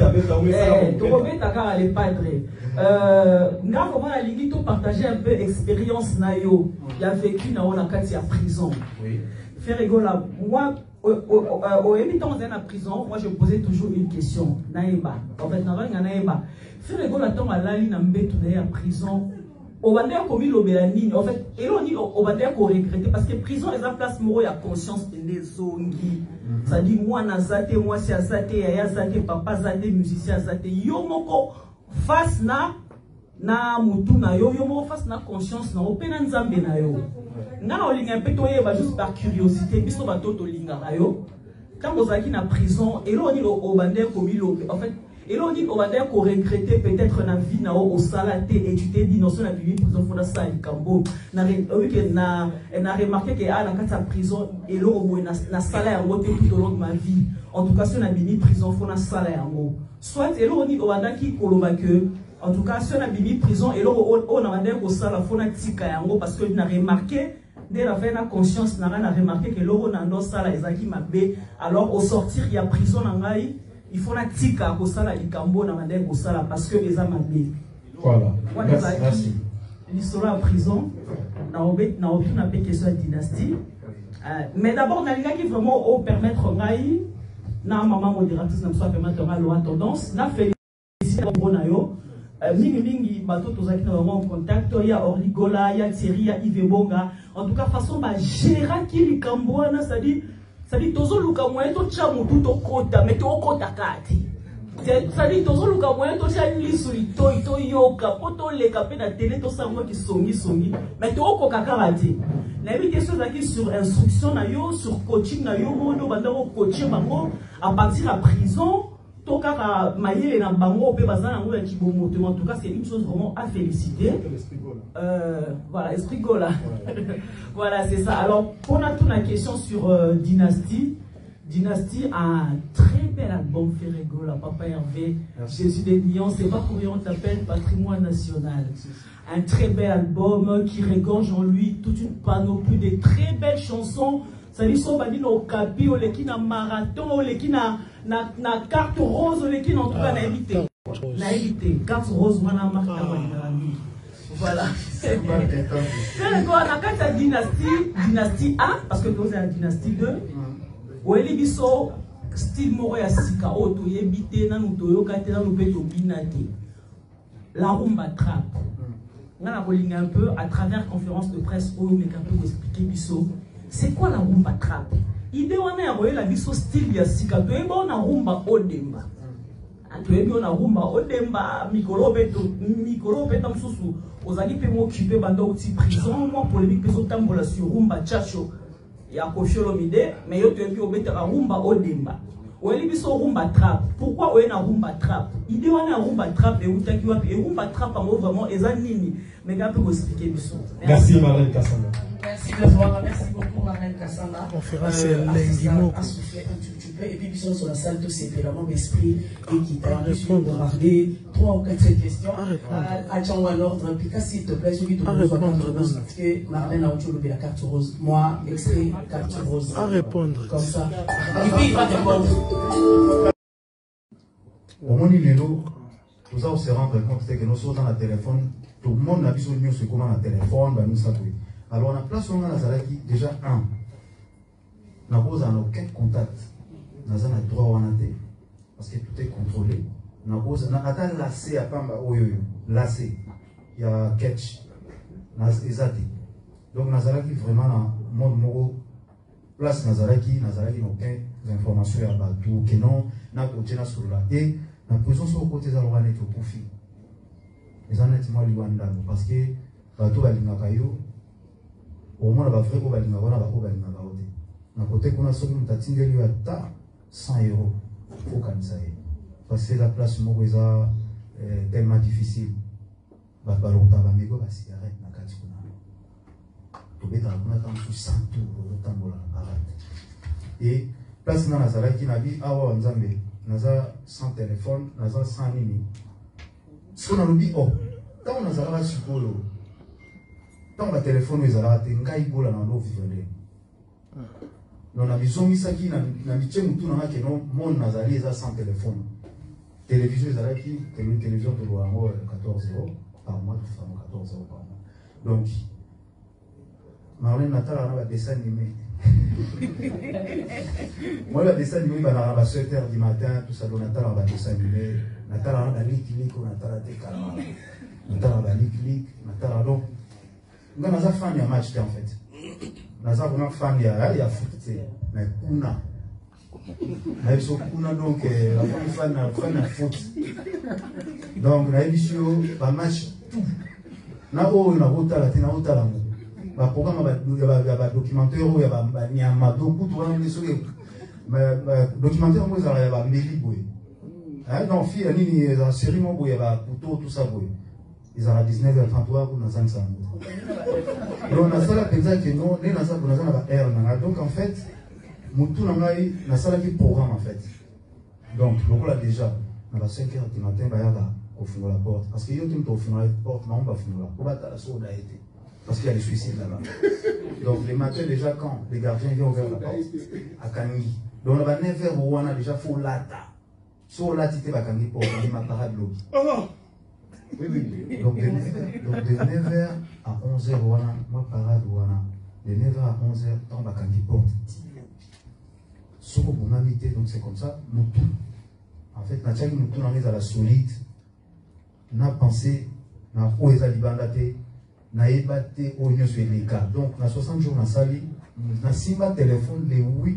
Tu remets ta caca à l'épadre. Nous avons la limite de partager un peu l'expérience nayo. Il a vécu dans la prison. Fait rigoler. Moi, au émitant dans la prison, moi je posais toujours une question. Naïba. En fait, Naïba. Fait rigoler attend à la ligne en prison. Au bandeur commis l'obélanine. En fait, et l'on dit au bandeur qu'on regrette parce que prison est en place moro ya conscience des zongi. Ça dit moi na zate, moi c'est zate, ya zate, papa zate, musicien zate. Yo moko face na na mutu na yo, yo moko face na conscience na opena nzambe na yo. Nga olinga petoye ba juste par curiosité, biso ba toto linga na yo. Quand vous êtes en prison, et l'on dit au bandeur commis l'obé. En fait, et l'on dit qu'on va dire qu'on regrettait peut-être la vie au salaté et tu t'es dit non c'est la vie prison faut ça il cambo n'a n'a remarqué que à la prison et l'on au moins na salaire tout au long de ma vie en tout cas si on a bini prison faut na salaire mot soit et l'on dit au banda qui koloma que en tout cas si on a bini prison et l'on on a dire au salaire faut na tika yango parce que n'a remarqué dès la fin la conscience n'a rien remarqué que l'on a dans salaire ezaki mabé alors au sortir il y a prison nangai il faut la tika pour ça la ikambo na mandé pour ça parce que les amabé. Voilà. Merci. Merci. l'histoire à prison, na aucune appel question de dynastie. Mais d'abord, na qui vraiment au permettre ngai, na maman modératrice na soit permettre ngai loi tendance, na féliciter Bonayo. Mingi mingi bateau tous qui vraiment en contact, il y a Orligola, il y a Thierry, il y a Yves Bonga. En tout cas, façon ma général qui li Kamboana, ça dit, ça dit tozo luka moyen to chamu tout au kota, mais to au kota kati. Ça dit tozo luka moyen to chali suri to to yoka, poto le kapé na télé to sa moi qui songi songi, mais to au koka karati. Na bi question qui sur instruction na yo, sur coaching na yo, mono bandako coacher bango à partir à prison. En tout cas, c'est une chose vraiment à féliciter. Euh, voilà, esprit Gola. Voilà, c'est ça. Alors, pour la, toute la question sur euh, Dynastie, Dynastie a un très bel album fait Gola, Papa Hervé, Jésus des Lions, c'est pas pour rien on t'appelle patrimoine national. Un très bel album qui regorge en lui toute une panoplie de très belles chansons. Ça dit, son badi no capi, ou les qui na marathon, ou les qui na na na carte rose, ou les qui n'ont pas évité. N'a évité. Carte rose, moi na marque voilà. C'est quoi, la carte dynastie, dynastie un, parce que vous avez la dynastie deux. Ou elle est style moro ya sika, o to yebite, na nou to yokate, na nou beto binate. La rumba trap. On a volé un peu à travers conférence de presse, où on est un peu pour expliquer biso. C'est quoi la rumba trap? Idée on a la biso style ya sika. Tu es bon na rumba odemba. Tu es bon na rumba odemba. Mikolo beto, mikolo beto msusu. Ozali pe m'occuper bando outi prison. Moi polémique peso tambola sur rumba chacho. Ya kofiolo mide. Mais yo tu es bien obéta la rumba odemba. Oueli biso rumba trap. Pourquoi oué na rumba trap? Idée on a rumba trap et outaki wapi. Et rumba trap en vraiment eza nini. Mais gars peut vous expliquer biso. Merci Marlène Kassanga. Merci de voir, merci beaucoup Marlène Kassanga. Conférence Lengimo. A soufflé un tout petit peu et puis ils sont sur la salle, tout c'est vraiment d'esprit et qui t'a demandé trois ou quatre questions. À Tchangou à l'ordre, puis s'il te plaît, celui de la carte rose, parce que Marlène a oublié la carte rose. Moi, extrait carte rose. À répondre. Comme ça. Et puis il va répondre. Au moins, il nous a se rendre compte que nous sommes dans le téléphone. Tout le monde a besoin de nous se comment le téléphone, nous savons. Alors, on a place où on a déjà un. On n'a pas aucun contact. On a le droit à parce que tout est contrôlé. On a atteint lacé à Pamba, lacé. Il y a catch. Exacté. Donc, on a vraiment dans le monde moro. Place Nazaraki, Nazaraki n'a aucune information à Batou, que non, n'a pas sur la. Et la prison sur le côté de la loi n'est au profit. Les honnêtement, parce que Batou va l'ingakayo. Au moins, la vraie cobaline, la vraie cobaline, la vraie. Na côté qu'on a sauvé, on a tiré lui à ta cent euros. Faut qu'on ça y parce que la place Moïsa est tellement difficile. Bah, bah, on t'a pas mis la cigarette, na kati kuna. Tu peux t'en prendre dans tout cent euros, le temps voilà, arrête. Et place dans la salle qui n'a dit ah ouais, on a mis, naza sans téléphone, naza sans nini. Ce qu'on a dit oh, quand on a ça là sur polo. Tant que le téléphone est là, tu as une vivre. On a besoin de ça qui n'a pas de que non, mon Nazali est sans téléphone. Télévision est là qui, télévision de quatorze euros par mois, quatorze euros par mois. Donc, Marlène Natal a un dessin animé. Moi, le dessin animé, il a sept heures du matin, tout ça, Natal a un dessin animé. Natal a un clic, Natal a des calamars. Natal a un clic, Natal a donc. Nous sommes fan de match en fait. Nous sommes vraiment fan de la foot. Mais Kuna. Nous sommes Kuna donc nous sommes fan de foot. Donc nous avons un match tout. Nous avons un hôtel, nous avons un hôtel. Le programme il y a un documentaire, il y a un documentaire, documentaire, il y a un méli. Non, fille, il y a une série, il y a un couteau, tout ça. Ils ont dix-neuf heures trente-trois pour nous ensemble. Donc, on a ça là, peut-être que nous, nous avons un R. Donc, en fait, nous avons un ça là qui programme en fait. Donc, le là déjà, à cinq heures du matin, il y a la porte. Parce qu'il y a une porte, la porte, mais on va finir la porte. Parce qu'il y a des suicides là-bas. Donc, les matins, déjà, quand les gardiens viennent ouvrir la porte, à Kangi. Donc, on a neuf heures où on a déjà fait l'ata. Sur l'ata, il y a Kangi pour ma parade l'eau. Oui, oui. Donc de neuf heures à onze heures, voilà, moi parade, voilà. De neuf heures à onze heures, dans ma candy porte. Ce que vous m'invitez, donc c'est comme ça, nous tout. En fait, nous avons tout dans la solide. Nous avons pensé, nous avons posé la libandate, nous avons ébatté au niveau sur les cas. Donc, dans soixante jours, nous avons nous avons téléphone le huit.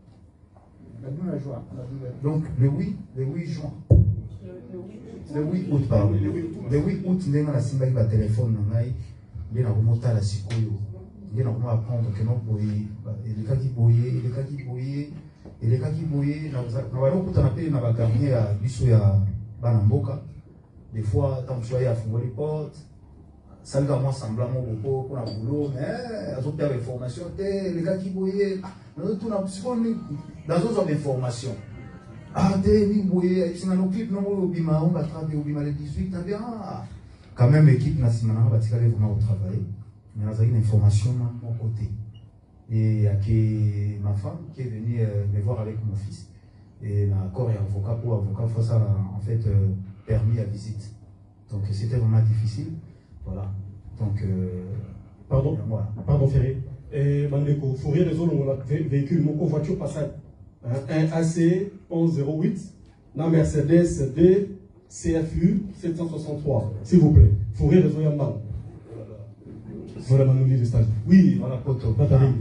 Donc, le huit, le huit juin. Le huit août, pardon. Le huit août, nous avons un téléphone, nous avons remonté à la Sikoyo. Nous avons apprendre que nous avons les cas qui boyaient, les cas qui boyaient, et les cas qui boyaient, nous avons appelé dans la carrière à Bissou et à Banamboka. Des fois, quand je suis à Fouet les portes, ça va moi semblant beaucoup pour un boulot, mais elles ont des informations, les gars qui boyaient, nous avons tout dans d'autres informations. Ah, t'es mis boyé, si on a nos clips, non, au Bima, on va travailler au Bima le dix-huit, t'as bien. Quand même, l'équipe nationale va aller vraiment au travail. Mais on a une information de mon côté. Et il y a que ma femme qui est venue euh, me voir avec mon fils. Et l'accord est avocat pour avocat, il faut ça, en fait, euh, permis à visite. Donc c'était vraiment difficile. Voilà. Donc. Euh, pardon, voilà. Pardon, Ferré. Et Mandeko, Fourier Réseau, on a véhicule, mon voiture passage. Un A C onze zéro huit, la Mercedes D C F U sept cent soixante-trois. S'il vous plaît. Fourier Réseau Yamban. Voilà, Manouli de stage. Oui, voilà, poto.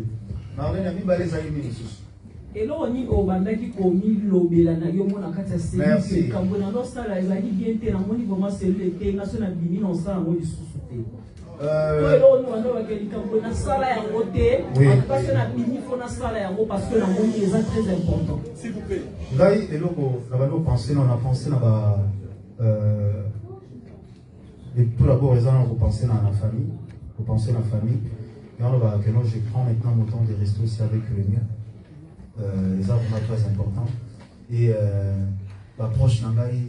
Et là, on y a qui commis l'obéla na yo mona kata série que kambona no sala ezali bien te na moni vraiment c'est le te na sona bimi no sala mo lisusu te. Euh et là on a no bakeli kambona sala ya côté parce que na bimi faut na sala ya parce que na moni est très important. S'il vous plaît. Là et loko na bano penser on a pensé na ba euh et tout d'abord les gens ont pensé dans la famille, faut penser dans la famille et on va que non je prends maintenant mon temps de rester aussi avec le mien. Euh, les arbres sont très importants. Et euh, l'approche Nangaï,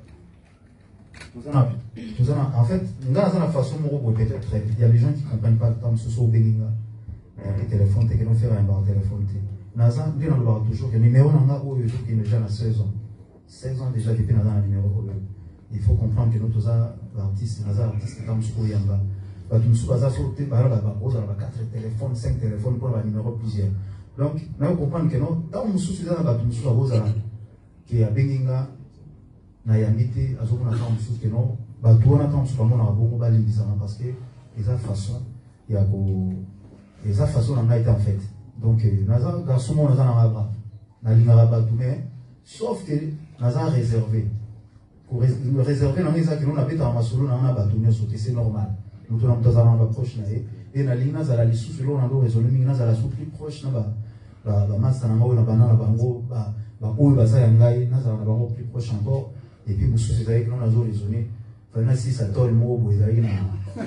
en fait, dans la façon dont peut-être il y a des gens qui ne comprennent pas le temps de ce Beninga. Il y a des téléphones qui ont fait un bar téléphone. Nazan, il y a toujours le numéro Nanga où il est déjà à seize ans. seize ans déjà depuis Nazan le numéro. Il faut comprendre que nous tous artistes, Nazan artiste qui sont sur Yamba. Nous sommes à sauter, par exemple, quatre téléphones, cinq téléphones pour le numéro plusieurs. Donc, nous comprenons que non, dans le sous dans la nous sommes qui a Benginga, na yamite, à ce moment-là, nous que non, bah tout on attend sur le monde à bon bal parce que les façon, il y a les façon on a été en fait. Donc, Nazar, dans ce moment, Nazar n'a pas, n'a l'ingara pas tout mais, sauf que Nazar réservé. Pour réserver, on a dit que nous n'avons pas de on a battu, c'est normal. Nous avons tous un approche et na lina za la lisu selon on a raisonné mina za la sous plus proche na ba ba ba master na ngo na banana bango ba ba oyo ba za yangai na za na bango plus proche encore et puis musu c'est avec nous on a raisonné fana si ça tol mo bo ezali na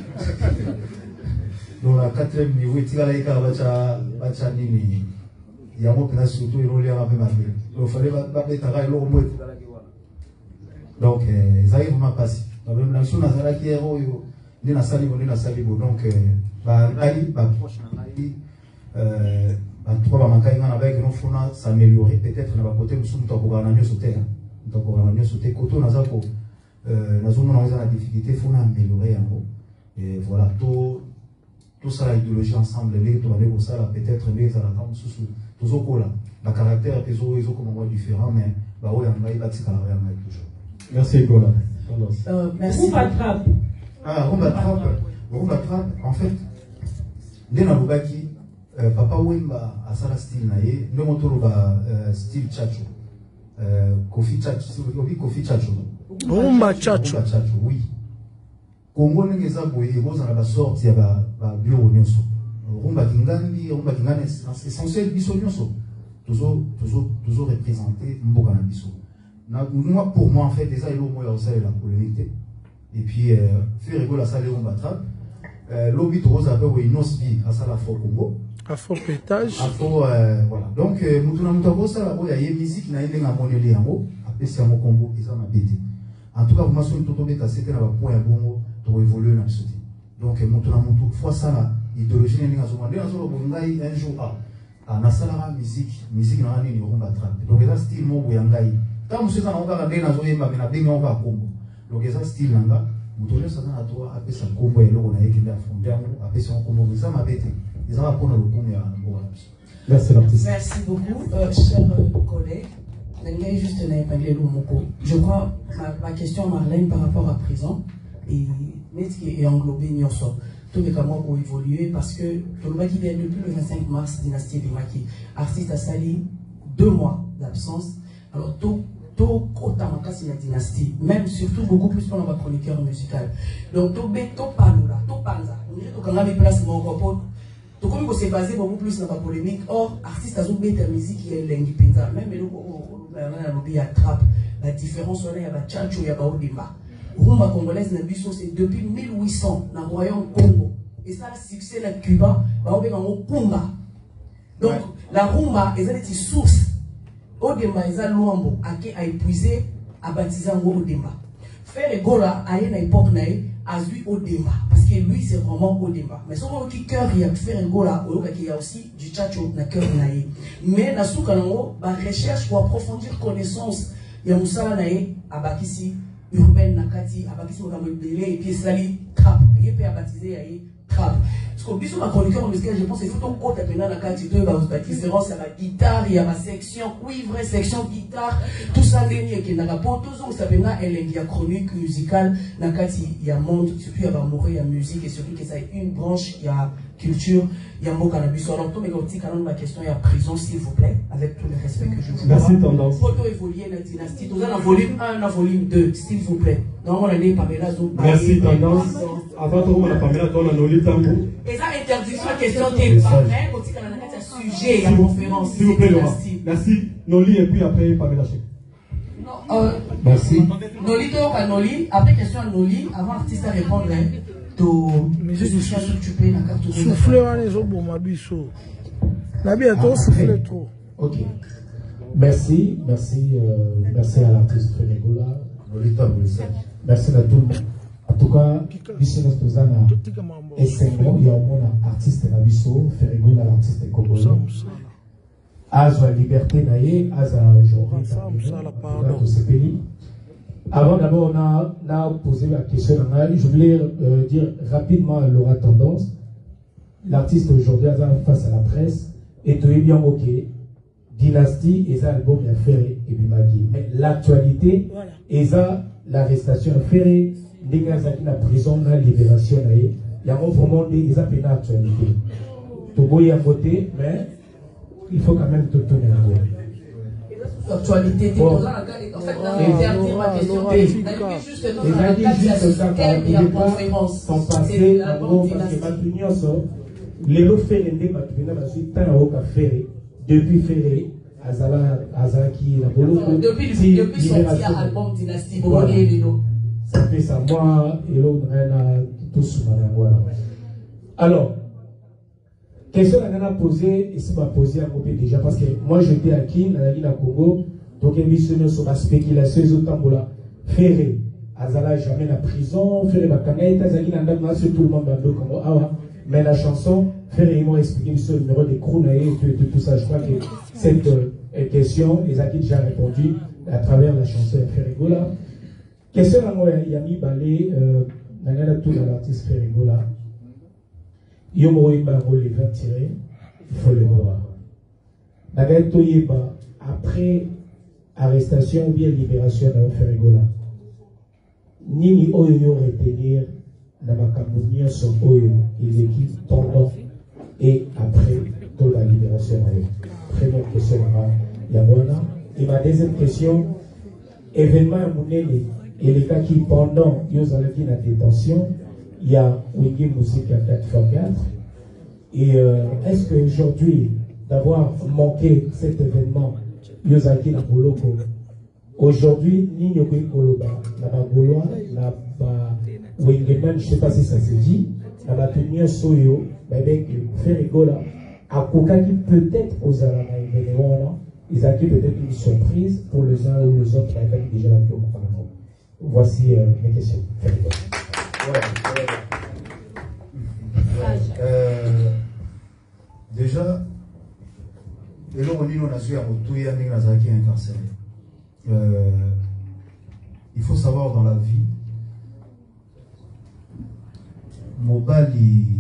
dans la quatrième niveau itikala ika bacha bacha nini ya mo pena surtout il roule avec ma ville donc fallait ba ba betara lo mo itikala ki wana donc ça arrive vraiment passé dans la nation na za la qui héros yo ni na salibo ni na salibo donc bah ngai bah proche ngai euh bah trois bah mankai ngana avec nous faut s'améliorer peut-être na ba côté nous sommes toko na nyo sauter toko na nyo sauter koto na zako euh na zomo na za difficulté faut améliorer en gros et voilà tout tout ça la idéologie ensemble les to aller ça là peut-être les ça la tam sous tous au cola la caractère des autres ils ont comment différent mais bah ouais ngai ba tika la ngai toujours. Merci Cola. Euh, merci. Rattrape. Ah, on rattrape. On rattrape. En fait, dès la Lubaki, Papa Wemba a sa style naïe, nous montons le style Chacho. Kofi Chacho, Kofi Chacho. Rumba Chacho. Oui. Congo n'engeza boye, vous en avez sorti à ba bureau nyonso. Rumba Kingandi, Rumba Kingandi, c'est essentiel biso nyonso. Toujours, toujours, toujours représenté Mboka na biso. Moi, pour moi, en fait, déjà, il y a au moins la polémique. Et puis, faire rigoler la salle de Battrape. L'obit rose avait une autre vie à ça la fois Congo. À fort pétage. À fort, voilà. Donc, Moutuna Moutabo, ça, il y a une musique qui n'a pas de monnaie en haut. Après, c'est un Congo, et ça m'a pété. En tout cas, pour moi, si on a c'était un point à bon pour évoluer dans le soutien. Donc, Moutuna Moutou, fois ça, l'idéologie n'est pas souvent. Un jour, à Nassala, musique, musique n'a pas de Battrape. Donc, ça, style, moi, Yangai. Quand je suis en train de faire des choses, je suis en train de faire des choses. Donc, ça, style, Moutolé ça dans la toi après ça combo et l'eau on a écrit à fond bien après ça on combo ça m'a bêté ils ont appris le combo à bon. Merci l'artiste. Merci beaucoup, euh, chers collègues. Juste je crois ma, ma question Marlène par rapport à présent et est englobé Nyonso. Tous les cas ont évolué parce que tout le qui vient depuis le vingt-cinq mars dynastie Bimaki artiste a sali deux mois d'absence. Alors tout tout autant c'est la dynastie même surtout beaucoup plus pour nos chroniqueurs musical. Donc tout bé tout panula tout panza. On quand même place mon repos. Donc comme vous s'est basé beaucoup plus dans la polémique. Or artiste a joué ta musique qui est lengi pinza même il y a trap la différence on est il y a la tchatcho il y a ba odimba. Rumba congolaise na biso c'est depuis mille huit cents dans le royaume Congo et ça le succès là Cuba ba obenga ngo kumba. Donc ouais. La rumba est une source odemba eza luambo ake a épuisé a baptisé ngo odemba. Faire Gola a une époque naïe a vu odemba parce que lui c'est vraiment odemba. Mais son qui cœur il y a faire Gola il y a aussi du tchatcho na cœur naïe. Mais na souka nango ba recherche pour approfondir connaissance ya musala naïe a bakisi urbaine nakati abakisi okambo belé et puis sali trap et puis baptisé yaï trap parce que biso ma chroniqueur musical je pense c'est tout en côte à pena nakati deux ba différence à la guitare il y a ma section cuivre section guitare tout ça dernier qui n'a pas toujours ça pena elle est a chronique musicale nakati il y a monde surtout il y a ba mourir il y a musique et surtout que ça est une branche il y a culture il y a mot cannabis alors tout mais aussi quand ma question il y a prison s'il vous plaît avec tout le respect que je vous dois. Merci tendance. Photo évoluer la dynastie tout ça dans volume un dans volume deux s'il vous plaît. Donc on a des Pamela Zo. Merci tendance. Avant tout on a Pamela on a Noli Tambo. Et ça interdiction question des parrains aussi quand on a un sujet il y a conférence. S'il vous plaît Laurent. Merci Noli et puis après Pamela Chek. Euh, Merci. Noli donc à Noli après question à Noli avant artiste à répondre. Souffler les autres ma biso. La bien trop souffler trop. Ok. Merci, merci, euh, merci à l'artiste Ferregola. Merci à tout le monde. En tout cas, Biso Nostozana et Sengo, il y a au moins un artiste na Biso, Ferregola l'artiste congolais. Azo la liberté naïe, Azo aujourd'hui, dans ce pays. Avant d'abord, on a, on a posé la question, je voulais euh, dire rapidement à Laura Tendance, l'artiste aujourd'hui face à la presse, et tu es bien ok, Dynastie, et ça album il a ferré et Bimaki. Mais l'actualité, et ça l'arrestation a ferré, les gars qui la prison, la libération, il y a vraiment des appels d'actualité. Tu peux y voter, mais il faut quand même te tourner la voie. Actualité, tu poses la en fait, dans ma question, juste il y a conférence. Son passé, en gros, parce que maintenant, les lots ferrés, maintenant, la suite, t'as au café, depuis ferré, Azala, Azaki, la Boloko. Depuis son petit album Dynastie, Bologé, Lilo. Ça fait ça, moi, et l'autre, tous, voilà. Alors, question que je posée, et si je posé à côté déjà, parce que moi j'étais à Kin, à la ville à Congo, donc il y a sur la spéculation, ils ont tambola. Ferré, Azala jamais la prison, Ferré Bakanga, Tazaki Nandam, c'est tout le monde dans le Congo. Ah, mais la chanson, Ferré, ils m'ont expliqué sur le numéro des Krounaï et tout, tout ça. Je crois que cette euh, question, ils ont déjà répondu à travers la chanson Ferregola. Question à moi, il y a mis balé, euh, dans tout l'artiste Ferregola. Il y a les vingt tirés, il faut le voir. Après arrestation ou bien libération de Ferregola, Nini Oyo retenir la Macamonia son Oyo et l'équipe pendant et après de la libération. Première question à Yamwana. Et ma deuxième question, événement à Mouneli et les cas qui pendant ils ont été la détention. Il y a Wiggy Musique à quatre fois quatre. Et euh, est-ce qu'aujourd'hui, d'avoir manqué cet événement, Yozaki na Boloko, aujourd'hui, ni Nyokoy Koloba, la Bagoloa, la Wiggyman, je ne sais pas si ça se dit, la Batumia Soyo, avec Ferregola, à Koka qui peut-être aux Alana événements, ils ont peut-être une surprise pour les uns ou les autres qui avaient déjà la tour. Voici euh, mes questions. Ouais, ouais. Euh, déjà, le long où on a su à Moutouya, Nazaki incarcéré. Euh, il faut savoir dans la vie, Mobali,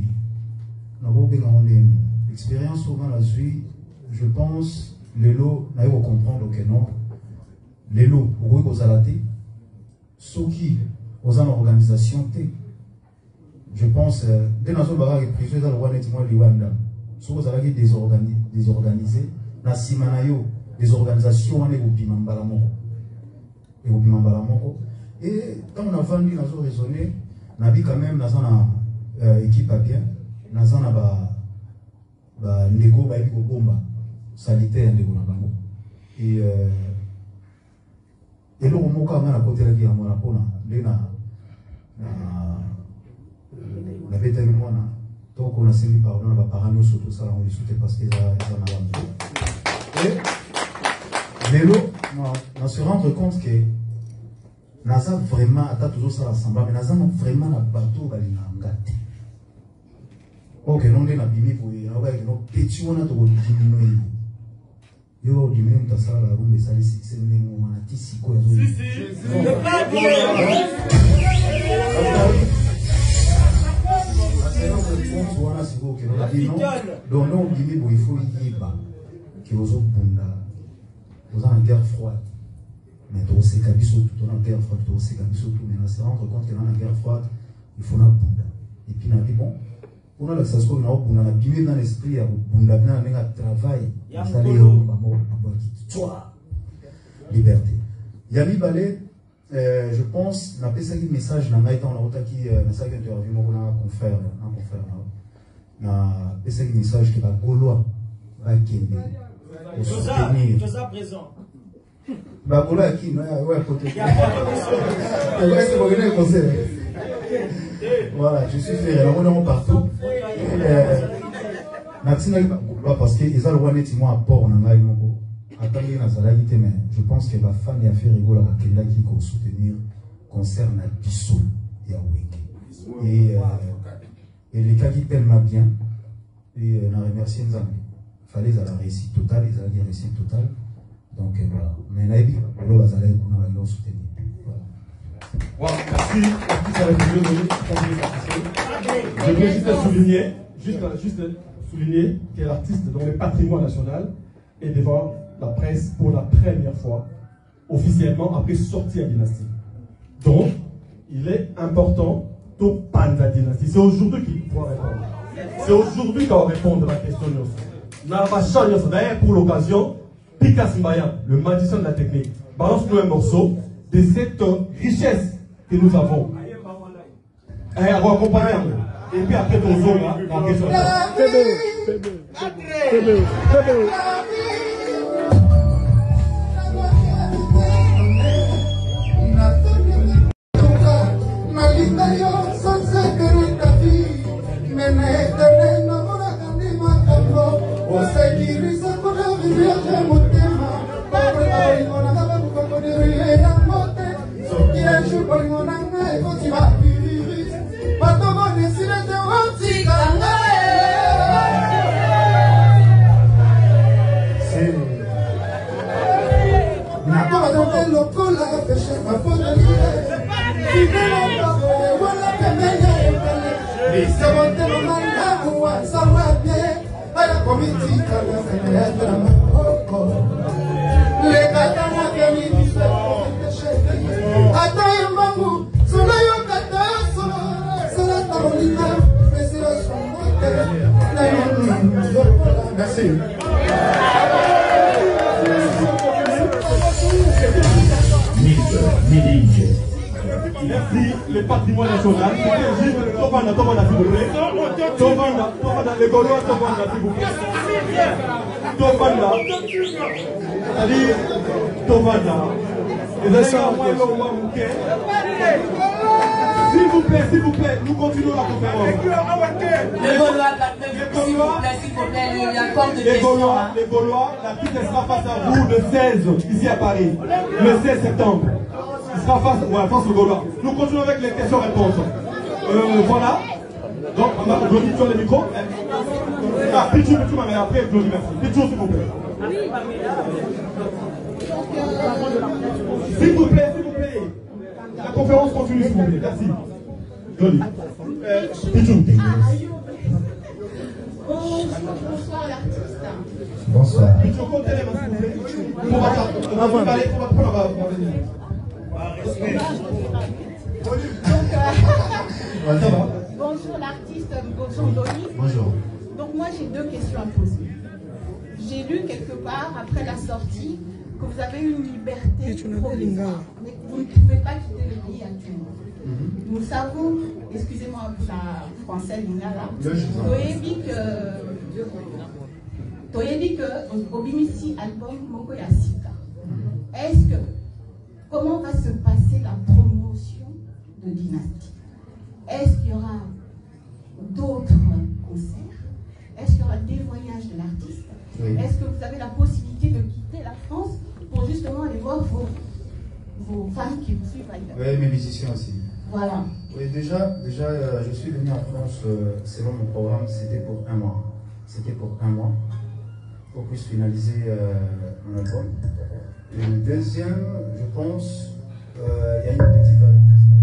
l'expérience au la suite, je pense, les lots, n'a pas comprendre que non, les lots, vous voyez, vous allez, ceux qui, aux organisation, je pense, dès dans ce bagage privé, dans le roi nettement, les Wanda, ceux qui avez désorganisé, na simanayo, des organisations, et au Bimambalamoko. Et au Bimambalamoko. Et quand on a vendu, on a raisonné, on a vu quand même, dans une équipe à bien, dans un ba nego ba iko bomba sanitaire ndeko na bango et euh et le moka ngana côté la qui a mona pona ndena na la bête de mona donc on a semi pardon ba parano surtout ça on les soutient parce qu'ils ont ils ont et mais là on se rendre compte que naza vraiment ata toujours ça rassemble mais naza vraiment na bateau balinga ngate. Ok, non, on a bimé pour y avoir un petit on a tout diminué. Yo, diminué, on a ça la roue, mais ça, c'est le même moment, on a tissé quoi. Si, si, c'est pas bien. Donc, non, on dit, bon, il faut y aller, que vous avez vous avez une guerre froide. Mais vous avez tout en guerre froide, vous avez tout, mais on se rend compte que dans la guerre froide, il faut la bunda. Et puis, on a dit, bon, on a l'accès qu'on a on a bimé dans l'esprit à on a bien un travail liberté Yami Balé je pense n'a pas ça qui message n'a pas été en la qui n'a ça qui interview on a confère un confère n'a pas ça qui message qui va gaulois va kembe pour soutenir Josa présent ba gaulois qui ouais côté c'est pour venir conseil. Voilà, je suis fait vraiment partout. Parce que ils ont le droit nettement à port en anglais. Mais je pense que ma femme a fait rigoler à quelqu'un qui peut soutenir concerne la Bissou et à Wenge. Et les cas qui tellement bien. Et on a remercié Nzambe. Il fallait la réussite totale, ils avaient la réussite totale. Donc voilà. Mais on a dit, on va soutenir. Wow, merci. Je veux juste souligner, juste, juste souligner que l'artiste dans le patrimoine national est devant la presse pour la première fois, officiellement après sortie à Dynastie. Donc, il est important de prendre la Dynastie. C'est aujourd'hui qu'il pourra répondre. C'est aujourd'hui qu'on va répondre à la question. D'ailleurs, pour l'occasion, Pikas Mbaya, le magicien de la technique, balance-nous un morceau de cette richesse que nous avons. Et accompagner. Et puis après, ton zone, la question. C'est beau, c'est beau, c'est beau, c'est beau. Merci. Merci, le patrimoine national. C'était juste Tobanda, Tobanda, s'il vous plaît. Tobanda, Tobanda, les Gaulois, Tobanda, s'il vous plaît. Tobanda, c'est-à-dire Tobanda. S'il vous plaît, s'il vous plaît, nous continuons la conférence. Les Gaulois, s'il vous plaît, s'il vous plaît, il y a encore de questions. Les Gaulois, l'artiste sera face à vous le seize, ici à Paris, le seize septembre. Il sera face, ouais, face au Gaulois. Nous continuons avec les questions-réponses. Euh, voilà. Donc, Claudie, tu as le micro. Ah, Pichou, Pichou, mais après, Claudie, merci. Pichou, s'il vous plaît. S'il vous plaît, s'il vous plaît. La conférence continue, s'il vous plaît. Merci. Claudie. Bonsoir l'artiste. Bonsoir. Bonjour l'artiste Bozondoni. Bonjour. Donc moi j'ai deux questions à poser. J'ai lu quelque part après la sortie que vous avez une liberté provisoire, mais que vous ne pouvez pas quitter le pays actuellement. Mm-hmm. Nous savons, excusez-moi la français lingala, Toyebi que Toyebi que Obimisi album Moko Yasika. Est-ce que comment va se passer la promotion de Dynastie? Est-ce qu'il y aura d'autres concerts? Est-ce qu'il y aura des voyages de l'artiste? Oui. Est-ce que vous avez la possibilité de quitter la France pour justement aller voir vos, vos fans qui vous suivent ailleurs? Oui, mes musiciens aussi. Voilà. Oui, déjà, déjà euh, je suis venu en France euh, selon mon programme, c'était pour un mois. C'était pour un mois, pour que je puisse finaliser euh, mon album. Et le deuxième, je pense, il euh, y a une petite, euh,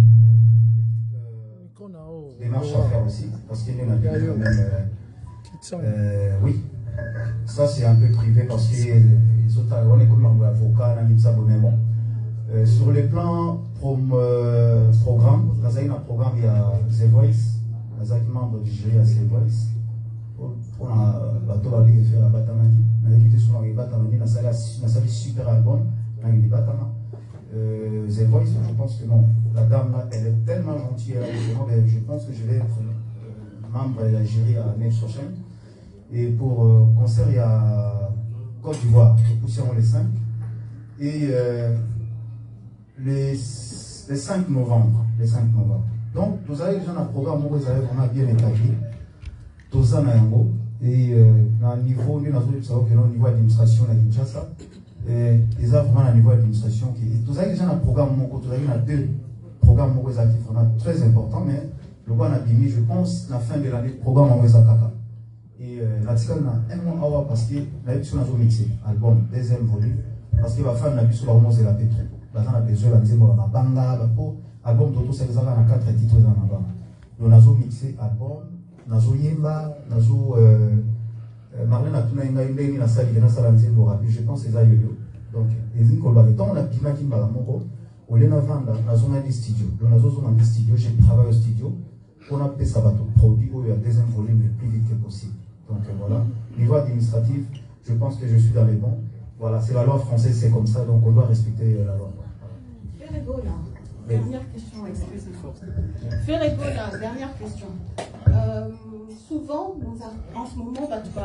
petite euh, démarche à faire aussi, parce qu'il y en a quand même. Euh, euh, oui, ça c'est un peu privé parce que les autres, on est comme un avocat, on a mis ça mais bon. Euh, sur le plan prom, euh, programme, dans un programme, il y a The Voice, dans un membre du jury à The Voice. Pour la bateau à faire la Batamani, on a évité sur la Batamani, on a sali super album, on a eu des Batama. The Voice, je pense que non, la dame là, elle est tellement gentille, elle, je pense que je vais être euh, membre de la jury à l'année prochaine. Et pour euh, concert, il y a Côte d'Ivoire, nous poussons les cinq. Et euh, les, les cinq novembre. Les cinq novembre. Donc, vous avez déjà un programme où vous avez vraiment bien établi. Tout ça, et euh, à un niveau, nous avons au niveau administration à Kinshasa. Et ils ont vraiment un niveau d'administration qui. Vous avez déjà un programme, vous avez deux programmes qui sont très importants, mais le Rwanda a mis, je pense, la fin de l'année, le programme en Kaka. Et l'article a un mois parce que la émission a mixé, album, deuxième volume, parce que la femme n'a plus sur la romance de la pétrole. La femme a besoin de la banga, album d'auto, c'est ça, on a quatre titres dans la banga. Donc, on a mixé album, on a yemba, on a Marlène a tout na une na salle de na salle de Borapi, je pense que c'est ça yo. Donc, les incolbales, tant on a pima qui m'a moko, au lieu de vendre, on a des studios. Donc, on a des studios, j'ai travaillé au studio, on a fait ça bateau, produit au deuxième volume le plus vite que possible. Donc voilà, niveau administratif, je pense que je suis dans les bons. Voilà, c'est la loi française, c'est comme ça, donc on doit respecter la loi. Ferregola, dernière question, excusez-moi. Ferregola, dernière question. Euh, souvent, nous a, en ce moment,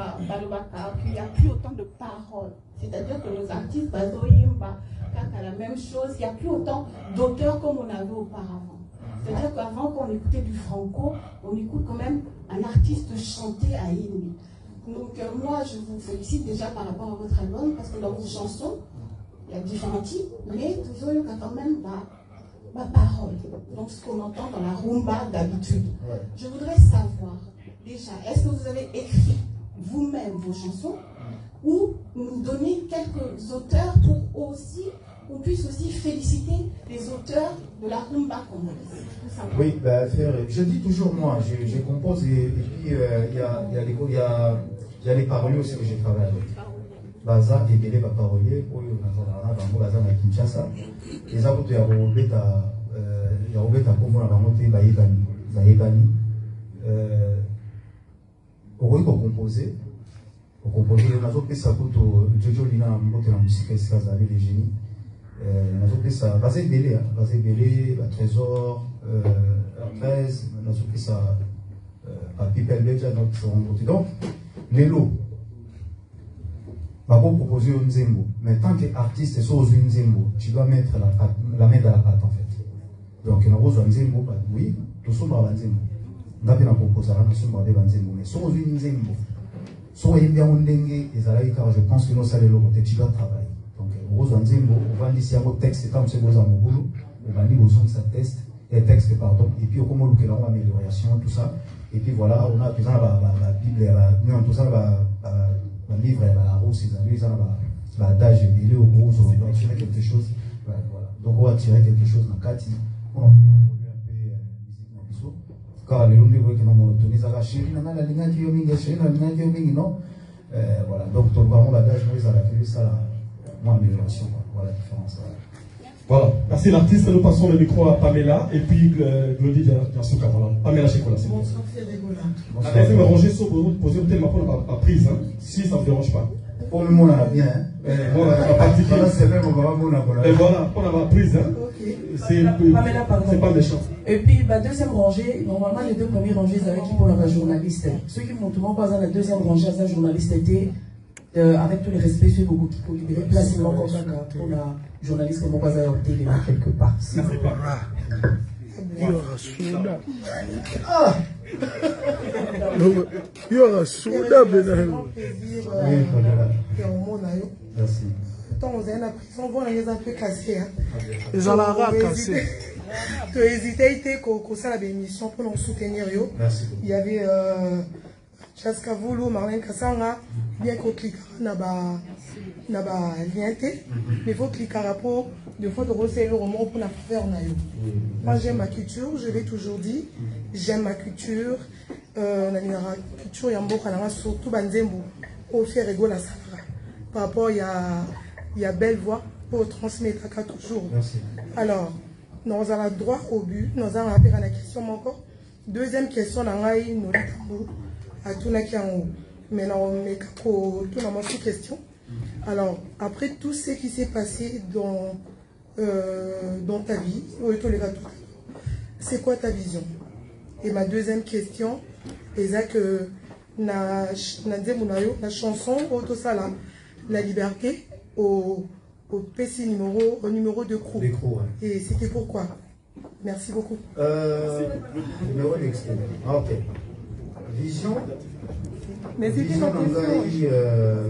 il n'y a plus autant de paroles. C'est-à-dire que nos artistes, Bazoyimba, Kaka, la même chose, il n'y a plus autant d'auteurs comme on avait auparavant. C'est-à-dire qu'avant qu'on écoutait du franco, on écoute quand même un artiste chanter à Inouï. Donc euh, moi, je vous félicite déjà par rapport à votre album, parce que dans vos chansons, il y a différents types, mais toujours il y a quand même ma, ma parole. Donc ce qu'on entend dans la rumba d'habitude. Ouais. Je voudrais savoir, déjà, est-ce que vous avez écrit vous-même vos chansons, ou nous donner quelques auteurs pour aussi qu'on puisse aussi féliciter les auteurs de la rumba congolaise. Oui, bah, faire, je dis toujours moi, je, je compose et, et puis il euh, y, a, y, a les, y, a, y a les paroliers aussi que j'ai travaillé avec. Baza et Bélé va parolier, pour Baza na Kinshasa. Les autres, il y a Robeta, il y a Robeta Komo na Bamote, Baïbani. Baïbani. Au lieu de composer, pour composer, les autres, ça coûte Jojo Lina, la musique, ça avait les génies. On a fait ça, basé Bélé, basé Bélé, Trésor, treize, on a fait ça à People Beja, donc les lots. Bah, pour proposer un Nzembo, mais tant qu'artiste, c'est aux Nzembo, tu dois mettre la, la main dans la pâte en fait. Donc, on a un Nzembo, oui, tout ça, on a un Nzembo. On a fait un proposal, on a fait un Nzembo, mais sur aux Nzembo, sur aux Nzembo, car je pense que nous, ça les lots, tu dois travailler. Donc, Rose Nzembo, on va dire si un texte, c'est comme c'est Rose Amogulu, on va dire besoin de sa test, et texte, pardon, et puis au comment nous avons amélioration, tout ça, et puis voilà, on a tout ça, la Bible, non, tout ça, la livre, la rose, ces amis, ça, la dage, et au rose, on va tirer quelque chose, voilà. Donc, on va tirer quelque chose dans Kati, on va un peu musique dans le car les longues qui m'ont monotonisé à la chérie, la ligne qui est mingi, chérie, la ligne qui est mingi, non. Voilà, donc ton grand bagage, moi, ça a fait ça, moi, amélioration, voilà la différence. Voilà, merci l'artiste. Nous passons le micro à Pamela et puis Glody Diansouka. Voilà, Pamela Chekola. Bonsoir, Férégola. Bonsoir. Allez, me ranger sur poser le thème à prise, hein, si ça ne vous dérange pas. Pour le monde, on a bien. Bon, la partie qui c'est même, on va voir. Et voilà, pour la prise, hein. C'est pas méchant. Et puis, la deuxième rangée, normalement, les deux premiers rangées, c'est avec qui pour la journaliste. Ceux qui m'ont tout pas dans la deuxième rangée, la journaliste était. Euh, avec tous les respects, ceux beaucoup qui ont libéré place comme ça pour la journaliste comme on va opter quelque part. Ah, il y aura souda Benahou. Merci. Tant on a pris son voix, on les a fait casser. Ils ont la cassé. Tu as hésité, tu as fait la bénédiction pour nous soutenir. Il y avait Chaska Voulou, Marlène Kassanga, bien qu'on clique na ba na ba lien té, mais faut cliquer rapport de fois de recevoir le roman pour la faire na yo. Moi j'aime ma culture, je l'ai toujours dit, j'aime ma culture, euh na na culture ya mboka na surtout banzembo au faire rigolo la salara. Par rapport il y a il y a belle voix pour transmettre à toujours. Merci. Alors, nous allons droit au but, nous allons appeler à la question encore. Deuxième question, nous allons à tout qui en haut. Mais non, mais tout dans ma question. Alors, après tout ce qui s'est passé dans, euh, dans ta vie, c'est quoi ta vision? Et ma deuxième question, c'est que na la chanson auto sala la liberté au au P C numéro au numéro de crew. Ouais. Et c'était pourquoi? Merci beaucoup. Euh, numéro d'extrait. Ok. Vision. Mais c'était Vision ma question. euh...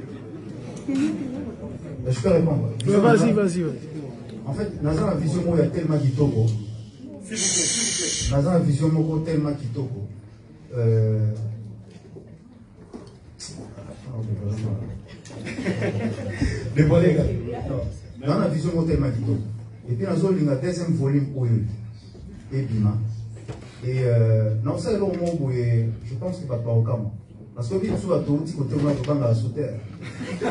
Je peux répondre. Vas-y, vas-y. En fait, dans la vision, il y a tellement de togo. Dans la vision, il y a tellement de togo. Euh... Dévoilé, dans la vision, il y a tellement de togo. Et puis, dans la deuxième volume, et Bima. Et euh, non, c'est le moment où je pense qu'il va pas au camp. Parce que bien sûr, tout le monde est dans la sous-terre. Je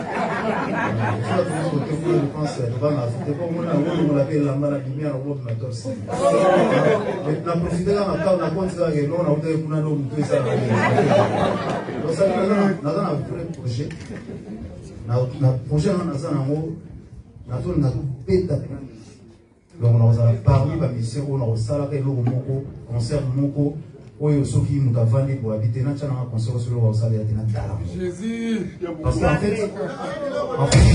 pense que dans la sous-terre, on l'appelle la maladie, on a la torse. On a profité de la carte, on a continué à l'eau, on a fait un homme, tout ça. Donc, ça, on a un vrai projet. On a un projet, on a un mot, on a tout un pétard. Donc, on a parmi les missions, on a un salarié, on a un concert, on oyo soki nous avons pour habiter na tchana un concert sur le salaire de Natala. Jésus. Parce qu'en fait, en fait,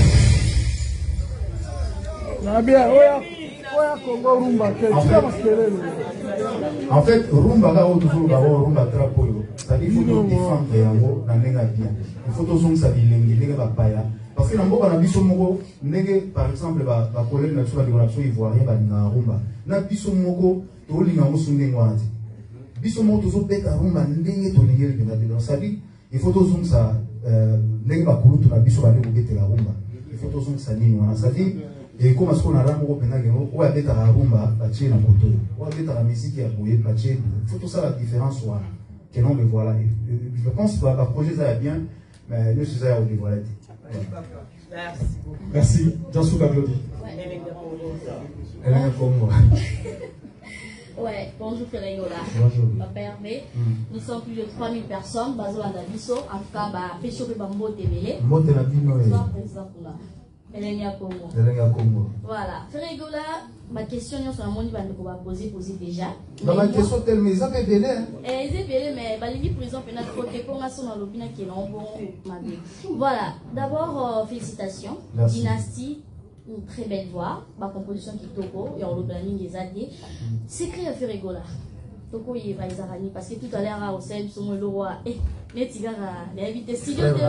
en fait, rumba ga autour ga rumba trapo yo. C'est-à-dire il faut défendre yango na nenga bien. Il faut toujours ça bilengi nenga ba paya. Parce que na mboka na biso moko ndenge par exemple ba ba collègue na tsoka de la so ivoirien ba na rumba. Na biso moko to linga musunde ngwati. Biso mo tozo beta rumba ndenge to ndenge le ngati. Ça dit il faut toujours ça ndenge ba kulutu na biso ba ndenge beta la rumba. Il faut toujours ça nini wana. Ça dit et comme ce qu'on a là moko pena ngeno o beta la rumba ba tché na koto. O beta la musique ya boye ba tché. Il faut tout ça la différence wana. Que non mais voilà. Je pense que le projet ça va bien mais nous c'est ça au niveau là. Merci. Merci. Diansouka Glody. Elle est comme moi. Ouais, bonjour Férégola. Bonjour. Papa Hervé. Nous sommes plus de trois mille personnes, Bazo Andabiso, en tout cas, Pécho Bambo Tébélé. Mbote na bino. Elenia Congo. Elenia Congo. Voilà. Férégola, ma question, sur la monde, on va poser, poser déjà. Ma question, telle mais ça fait délai. Eh, c'est délai, mais Balévi, par exemple, notre côté, pour ma son dans l'opinion qui est bon, ma vie. Voilà. D'abord, félicitations. Dynastie. Une très belle voix, ma composition qui toko et on le planning des années. C'est créé à Férégola. Toko y va Izarani parce que tout à l'heure au sein de son le roi et les tigres les invités studio de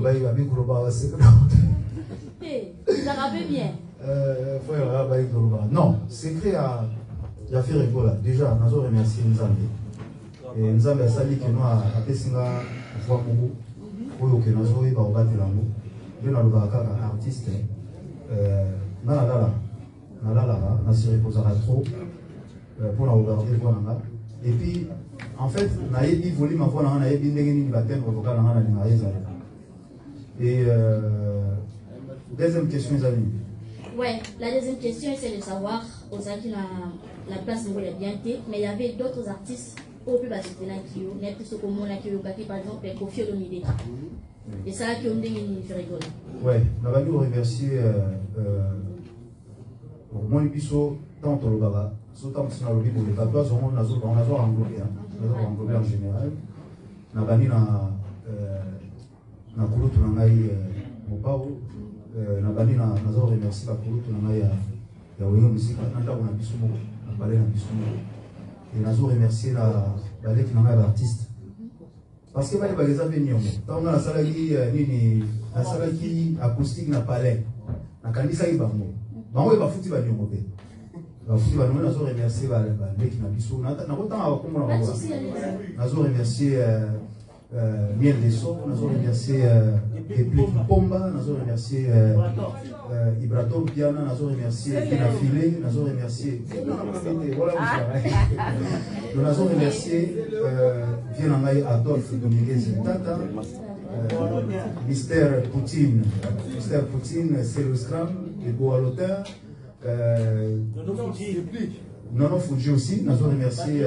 ça rappelle bien. Euh, non, c'est créé à à Férégola. Déjà, nous remercions Nzambe. Et Nzambe a sali que nous a Pessinga voix beaucoup. Pour que nous soyons pas au bas de l'amour. Nous avons un artiste. Na la la na la la na se reposera trop pour la regarder pour la et puis En fait, naïbi volume ma voix, naïbi n'engeni baptême vocal dans la ligne. Et euh, deuxième question, les amis. Ouais, la deuxième question, c'est de savoir, aux qui la, la place où il y a bien été, mais il y avait d'autres artistes au plus bas de la Kio, n'est plus au commun la Kio, par exemple, Kofi Olomide. Et ça, qui ont des rigoler. Ouais, on va nous remercier. Au moins, il faut tant au Lobaba, surtout si on a le pour les tatouages, on a englobé, on a englobé en général. On a gagné na kulutu na ngai mopao na bani na nazo remercier ba kulutu na ngai ya wenye musika na ndako na biso moko na balé na biso moko et nazo remercier na balé na ngai artiste parce que bali bageza pe nyongo tango na sala ki nini na sala ki acoustique na palais na kanisa ki bango bango ba futi ba nyongo pe ba futi ba nyongo nazo remercier ba balé na biso na na kotanga ba komona bango nazo remercier Euh, Miel des Sceaux, nous avons remercié Réplique Pomba, nous avons remercié Ibrato Piana, nous avons remercié Fina Filé, nous avons remercié nous avons remercié Vienangaï Adolphe Dominguez Tata, Mystère Poutine, Mystère Poutine, c'est le Scrum, et Boa l'auteur, Nono Fuji aussi, nous avons remercié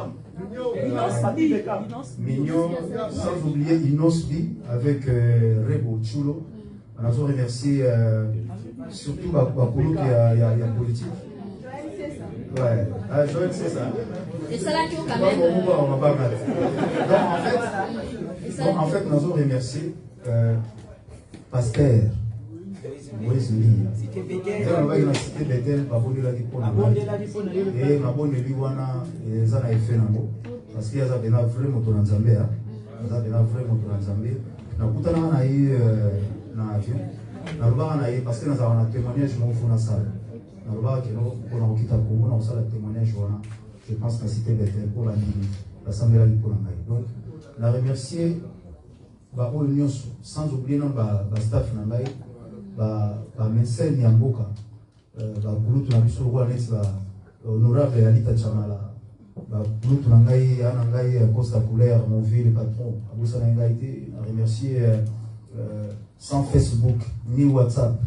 Mignon, sans oublier Inosbi avec euh, Rebo Chulo. On a remercié euh, surtout Bakolo qui a la politique. Ouais, ah, Joël c'est ça. Et ça là qui quand même. On va pas mal. Donc en fait, donc, en fait nous avons remercié euh, Pasteur. Oui, c'est lui. On va y citer Bethel, Baboni la Dipona. Et Maboni Liwana, et Zana Efenamo. Parce qu'il y a des vrais motos en Zambie. Il y a des vrais motos en Zambie. Nous avons eu un avion. Nous avons eu parce que nous avons un témoignage de la salle. Nous avons eu un témoignage. Je pense que c'était Bethel pour l'Assemblée la Dipona. Donc, nous avons remercié l'Union sans oublier le staff. Ba médecin Nyamboka, ba Bulutu na biso kwa neti ba honorable Alita Chamala, ba Bulutu na ngai ana ngai Costa Couleur, mon vieux patron, abusa na ngai te, na remercier euh, sans Facebook ni WhatsApp.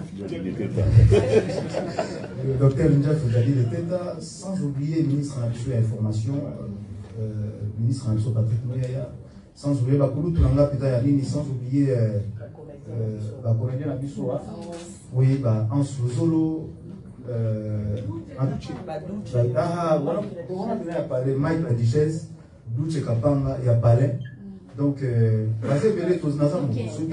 Le docteur Njaf Jadi de Teta, sans oublier le ministre de l'Information, euh, ministre de Patrick Mouyaya, sans oublier ba Bulutu na ngai pita ya nini, sans oublier euh, bah, comédien à Bissoa, oui, bah, en Sozolo, euh, ah, voilà, on a parlé, Mike la Duchesse, Douche Kapanga et à Palais. Donc, nous avons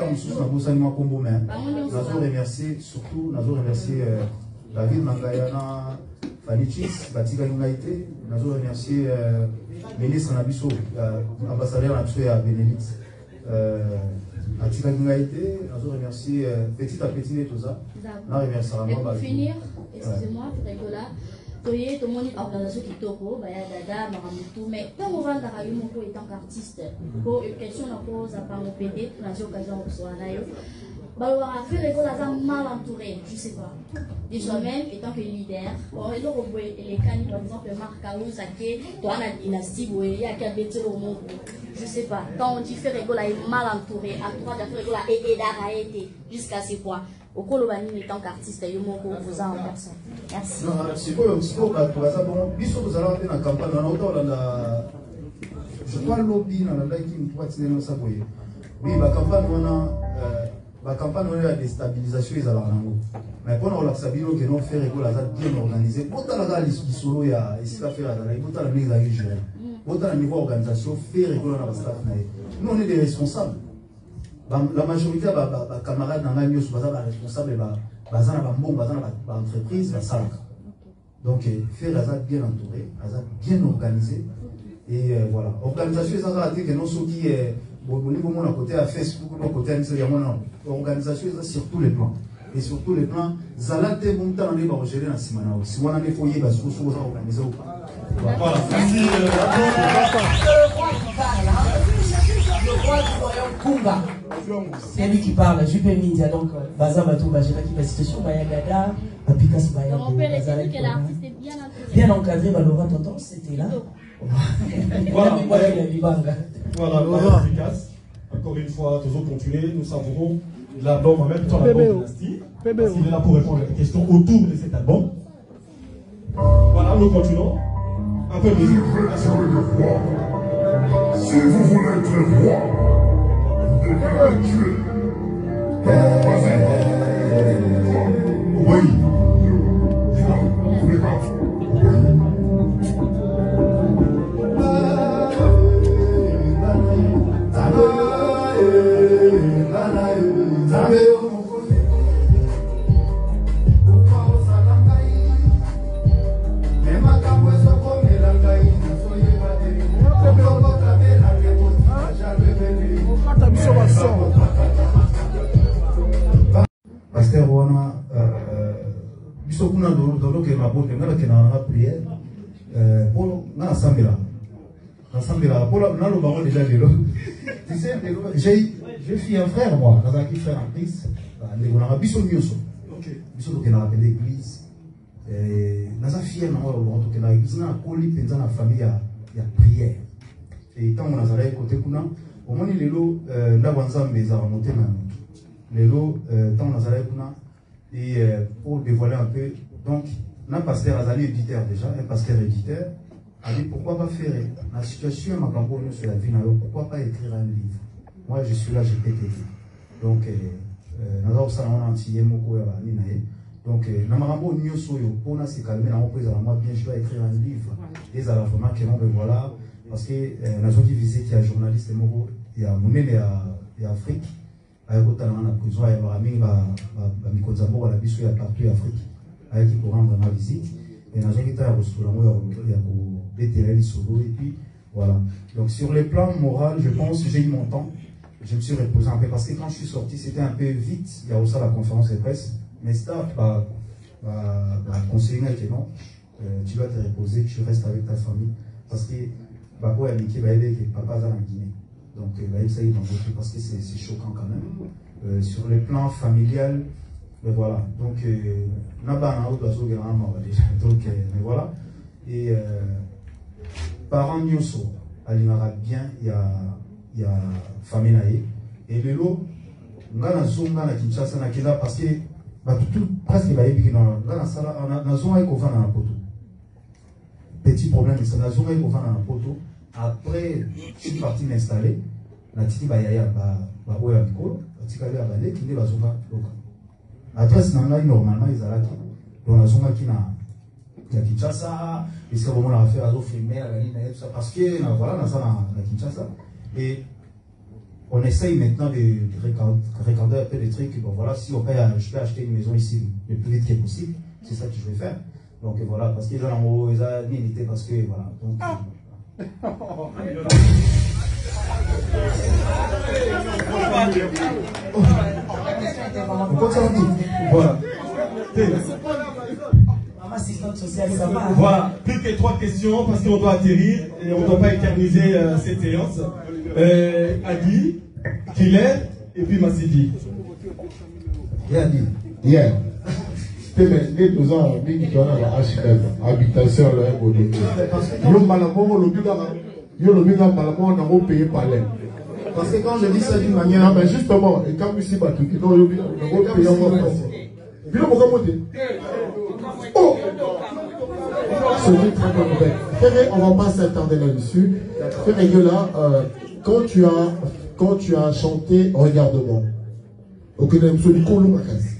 remercié, surtout, nous avons remercié David Mangayana, Fanichis, Batika Yungaïté, nous avons remercié le ministre Nabiso, ambassadeur Nabiso à Bénédicte. À Tigagnaïté, nous avons remercié petit à petit et tout ça. Et pour finir, excusez-moi, Frégola, tout le monde est organisation qui toko, Bayadada, Maramutu, mais quand on va dans la rue, mon est tant qu'artiste, pour une question, on pose à part mon P D, on a eu l'occasion de se voir là. Bah, on fait les gens mal entourés, je sais pas. Déjà même, étant que leader, bon, et les cannes, par exemple, Marc Kaou, Sake, toi, la dynastie, il y a qu'un bêtise au monde. Je sais pas. Quand on dit faire Régola est mal entouré, à trois de faire Régola et Edara a été jusqu'à ces points. Au Kolobani, en tant qu'artiste, il y a mon vous en personne. Merci. Non, c'est quoi, c'est quoi, ça, bon, bisous, vous allez entrer dans la campagne, dans l'autre, je crois le lobby, dans la ligne, pour attirer nos saboyers. Oui, la campagne, on a. La campagne de la déstabilisation est à la rango. Mais quand on a sabi que nous faisons Régola bien organisé, autant la gare du solo ya ici la faire à la autant la mise à gérer, autant la niveau organisation faire Régola dans la staff. Nous on est des responsables. La majorité des camarades dans la mieux sont responsables bazana bambon bazana entreprise la salle. Donc faire la bien entouré, bien organisé et voilà. Organisation ça va dire que non ceux qui au niveau de mon côté à Facebook, mon côté à Instagram, l'organisation est sur tous les plans. Et sur tous les plans, Zalate Bunta on est pas gérer dans Simana. Si on a des foyers, bah sur sur organiser ou pas. Voilà. Merci. C'est lui qui parle, Jupe Mindia, donc Baza Batou Bajira qui va situation, Bayagada, Apikas Bayagada. Donc on peut rester que l'artiste est bien encadré. Bien encadré, Balova Tonton, c'était là. Voilà, voilà, voilà, efficace. Encore une fois, toujours continuer, nous savourons l'album en même temps l'album Dynastie. Parce qu'il est là pour répondre à des questions autour de cet album. Voilà, nous continuons. Un peu de musique. Si vous voulez être roi, vous devez le tuer. Vas-y. Oui. Pasteur Wana, Bisokuna Dolo que ma bonne, n'a que n'a prière pour n'a sambela, n'a sambela pour n'a le baron déjà de l'eau. Tu sais, j'ai j'ai fait un frère moi, dans un qui frère en Christ, on a Bisok Mioso, Bisok que n'a appelé l'église, dans un fier n'a pas le que n'a l'église n'a collé pendant la famille il y a prière. Et quand on a allé côté kuna, au moins les lots n'a pas ensemble mais ça va monter maintenant. Les lots, tant on a allé kuna et pour dévoiler un peu, donc, un pasteur Azali éditeur déjà, un pasteur éditeur, a dit pourquoi pas faire la situation ma campagne sur la vie, pourquoi pas écrire un livre. Moi je suis là, j'ai été écrit. Donc, nous avons ça en entier, donc, Namarambo Nyosoyo, pour nous se calmer, moi bien, je dois écrire un livre. Et ça va vraiment que non, voilà, parce que nous avons divisé qu'il y a journaliste, il y a Moumé, il y a Afrique. Il y a la prison, il y a la Mikozambo, il y a partout en Afrique. Il y a pour rendre ma visite. Et nous avons été à Rostolambo, il y a pour déterrer les solos. Et puis, voilà. Donc, sur le plan moral, je pense que j'ai eu mon temps. Je me suis reposé un peu parce que quand je suis sorti, c'était un peu vite. Il y a aussi la conférence de presse. Mais staff, bah, bah, bah, conseiller que non, euh, tu dois te reposer, tu restes avec ta famille. Parce que, bah, pour Amiki, bah, il y a papa dans la Guinée. Donc, bah, il s'agit d'en voter parce que c'est choquant quand même. Euh, sur le plan familial, ben voilà. Donc, là-bas, on a déjà. Donc, mais voilà. Et, euh, parents Nyoso, Alimara bien, il y a, il y a famille naïe. Et le lot, on a zoom dans la Kinshasa, parce que, bah, tout, presque, il va y avoir un zoom avec Ovan dans la poteau. Petit problème, c'est un zoom avec Ovan dans la poteau. Après, je suis parti m'installer. La titi ba yaya ba ba oya biko, la tika ya ba le kinde ba zonga loka. Adresse na ngai normalement ezalaki. Donc la zonga qui na ya Kinshasa, et c'est vraiment la affaire azo filmer la ligne et tout ça parce que na voilà na ça na Kinshasa et on essaye maintenant de, de regarder un peu des trucs. Bon voilà, si on peut, je peux acheter une maison ici le plus vite que possible, c'est ça que je vais faire. Donc voilà, parce que les gens en haut, ils ont ni unité parce que voilà. Donc, ah. Voilà. Voilà, plus que trois questions parce qu'on doit atterrir et on ne doit pas éterniser euh, cette séance. Euh, Adi, Kilet et puis Massidi. Yeah, Adi. Yeah. Les deux ans, on dit qu'il y a un H M, habitation, le M O D. Yo malamo, le bilan, yo le bilan malamo, on a payé par l'air. Parce que quand je dis ça d'une manière. Ah, mais justement, et quand ici, bah, tout qui non, yo bilan, on a payé en moins. Bilan, pourquoi monter? Oh! C'est une très bonne nouvelle. Frère, on ne va pas s'attarder là-dessus. Frère, là, euh, quand tu as, quand tu as chanté Regarde-moi, ok, n'a pas dit qu'on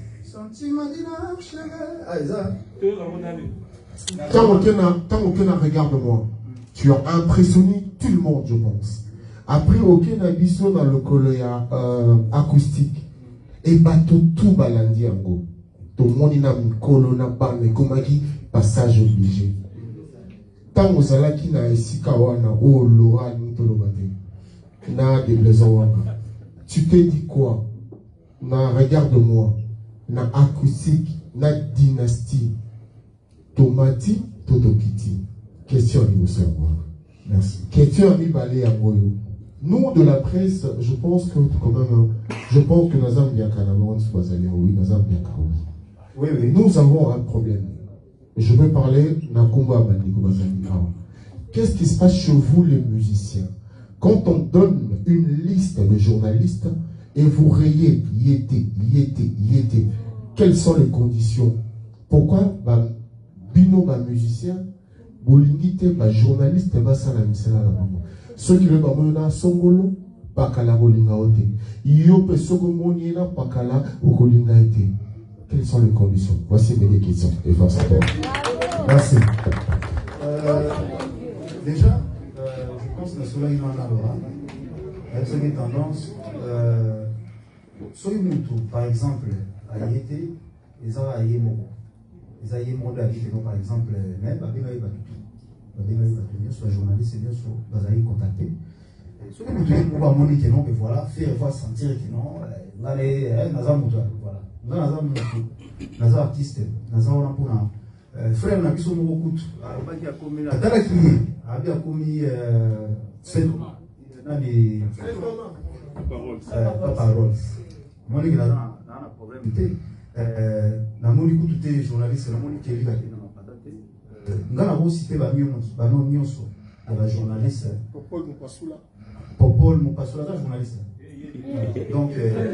Tant aucun regarde-moi, tu as impressionné tout le monde, je pense. Après, aucun habitation dans le coloya euh, acoustique. Et bateau tout balandi en go. Tout le monde n'a mis colonna ban, mais comme dit, passage obligé. Tant aux alaki na esikawana, oh Laura, nous te le na de blesawaka. Tu te dis quoi? Na regarde-moi, na acoustique, na dynastie. Tomati, Totokiti. Question à nous savoir. Merci. Question à Mibale Amoyo. Nous, de la presse, je pense que, quand même, je pense que nous avons bien Kanamon, oui, nous avons bien Oui, oui. Nous avons un problème. Je veux parler Nakumba Bandiko Bazali. qu'est-ce qui se passe chez vous les musiciens? Quand on donne une liste de journalistes et vous rayez, y était, y était, y était, quelles sont les conditions? Pourquoi bah, bino bah, musicien, bolingite bah, journaliste bah ça la misela la maman. Ceux qui le bah mona songolo pakala bolinga ote. Yope sogomoni na pakala okolinga ete. Quelles sont les conditions? Voici mes questions. Et face à toi. Merci. Euh, déjà, euh, je pense que cela il en a l'aura. Il y a une tendance. Euh, Soyumutu, par exemple, à Yété, ils ont à Yémoro. Ils ont à Yémoro, par exemple, même, à Bégaï Batutu. À Bégaï Batutu, bien sûr, journaliste, bien sûr, vous allez contacter. Soyumutu, on va monitor, non, mais voilà, faire voir, sentir que non, on a les, Naza Moutoua, voilà. Nous avons Naza artiste, Naza Orampuna. Frère, on a vu son nouveau coup. Il a commis la date qui a commis sept paroles. Moi, il y a un problème. Na moni coup tout est journaliste, na moni qui est là dans la patate. Nous avons cité ba mion, ba non nyonso, la journaliste. Popol Mopasula. Popol Mopasula, la journaliste. Donc,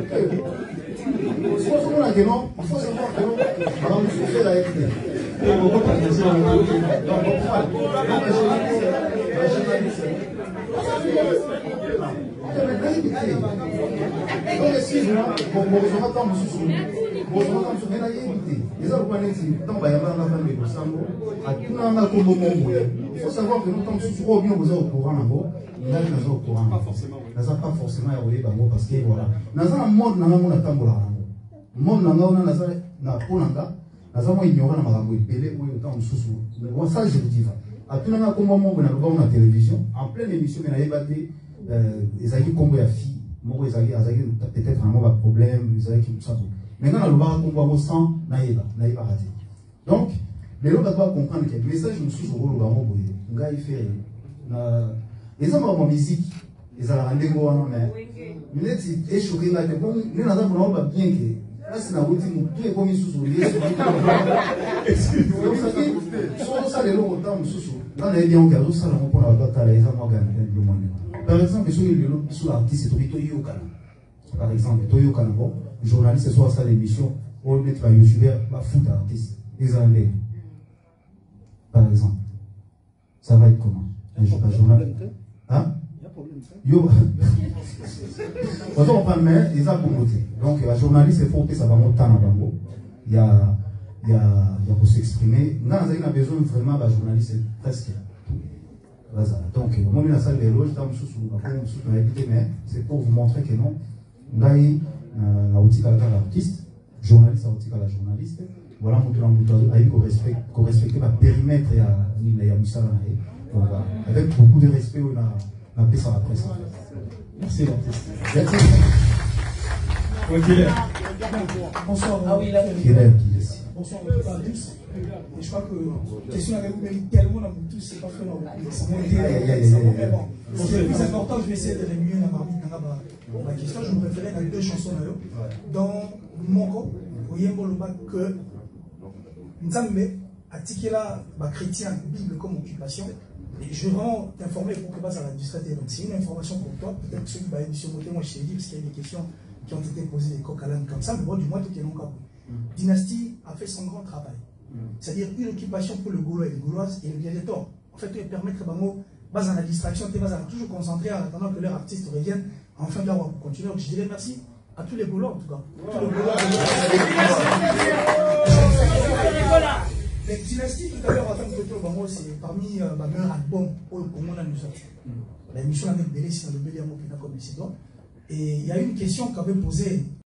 si on se dit non, il faut savoir que non, alors il faut faire la F D. Donc, il faut savoir que nous, quand nous sommes bien au courant, nous au courant. Pas forcément. Pas forcément parce que voilà. Nous avons un monde, nous avons un tambour. Le monde, nous avons un polanga. Nous avons ignoré la marambo et pelé ou autant de sous-sous. Mais bon, ça, je le dis. À tout moment, comme moment, on a le la télévision, en pleine émission, mais il y a des ils ont dit qu'on voit la fille. Moi, ils ont peut-être vraiment un problème, ils ont dit tout ça. Maintenant, on va comprendre au sang, naïba, naïba raté. Donc, les gens doivent comprendre que le message nous sous au rôle de Bambo, on va y faire. Les hommes ont musique, ils ont rendu go non mais. Mais si et choqué là, bon, nous n'avons pas bien que là c'est la route tout est comme sous les. Excusez-moi. Soit ça les gens autant sous. Dans les bien on garde ça on pour la bataille les hommes organisent le monde. Par exemple, sur les sous l'artiste Toyo Yokana. Par exemple, Toyo Yokana bon, journaliste soit ça l'émission, on met un youtubeur, va foutre artiste. Ils en ont. Par exemple. Ça va être comment? Un journal. Hein? Yo. On parle mais ils ont communauté. Donc un journaliste il faut que ça va monter en bango. Il y a il y a il y a pour s'exprimer. Nous avons besoin vraiment d'un journaliste presque. Donc moi dans la salle des loges dans sous sous mais c'est pour vous montrer que non. Ngai na outil à l'artiste, journaliste à outil à la journaliste. Voilà mon plan avec qu'on respecte qu'on respecte le périmètre et à la Moussa avec beaucoup de respect on a la paix sur la presse. Merci l'artiste. Bonsoir. Ah oui, là, bonsoir à tous. Et je crois que la question avec vous mérite tellement dans tous, c'est pas fait dans le bon. Ce qui est plus important, je vais essayer de réunir la marmite dans ma question. Je me référais à deux chansons dans mon corps. Vous voyez, que Nzambe a tiqué là, chrétien, Bible comme occupation. Et je rends informé pour que ça la distraite. Donc c'est une information pour toi. Peut-être que ceux qui vont être sur mon témoin, je t'ai dit, parce qu'il y a des questions qui ont été posées, des coq à l'âne comme ça, mais bon, du moins, tout est non cas. Dynastie a fait son grand travail. C'est-à-dire une occupation pour le Gaulois et les Gauloises et le Dialétor. En fait, il permet que Bango, base dans la distraction, tu vas toujours concentré en attendant que leurs artistes reviennent en fin de la pour continuer. Donc je dirais merci à tous les Gaulois en tout cas. Tous les Gaulois. Les dynasties, tout à l'heure, en tant que Bango, c'est parmi euh, ma meilleure album pour le Congo, on a nous sorti. La mission avec Bélé, c'est dans le Bélé Amo, comme il se doit. Et il y a une question qu'avait posée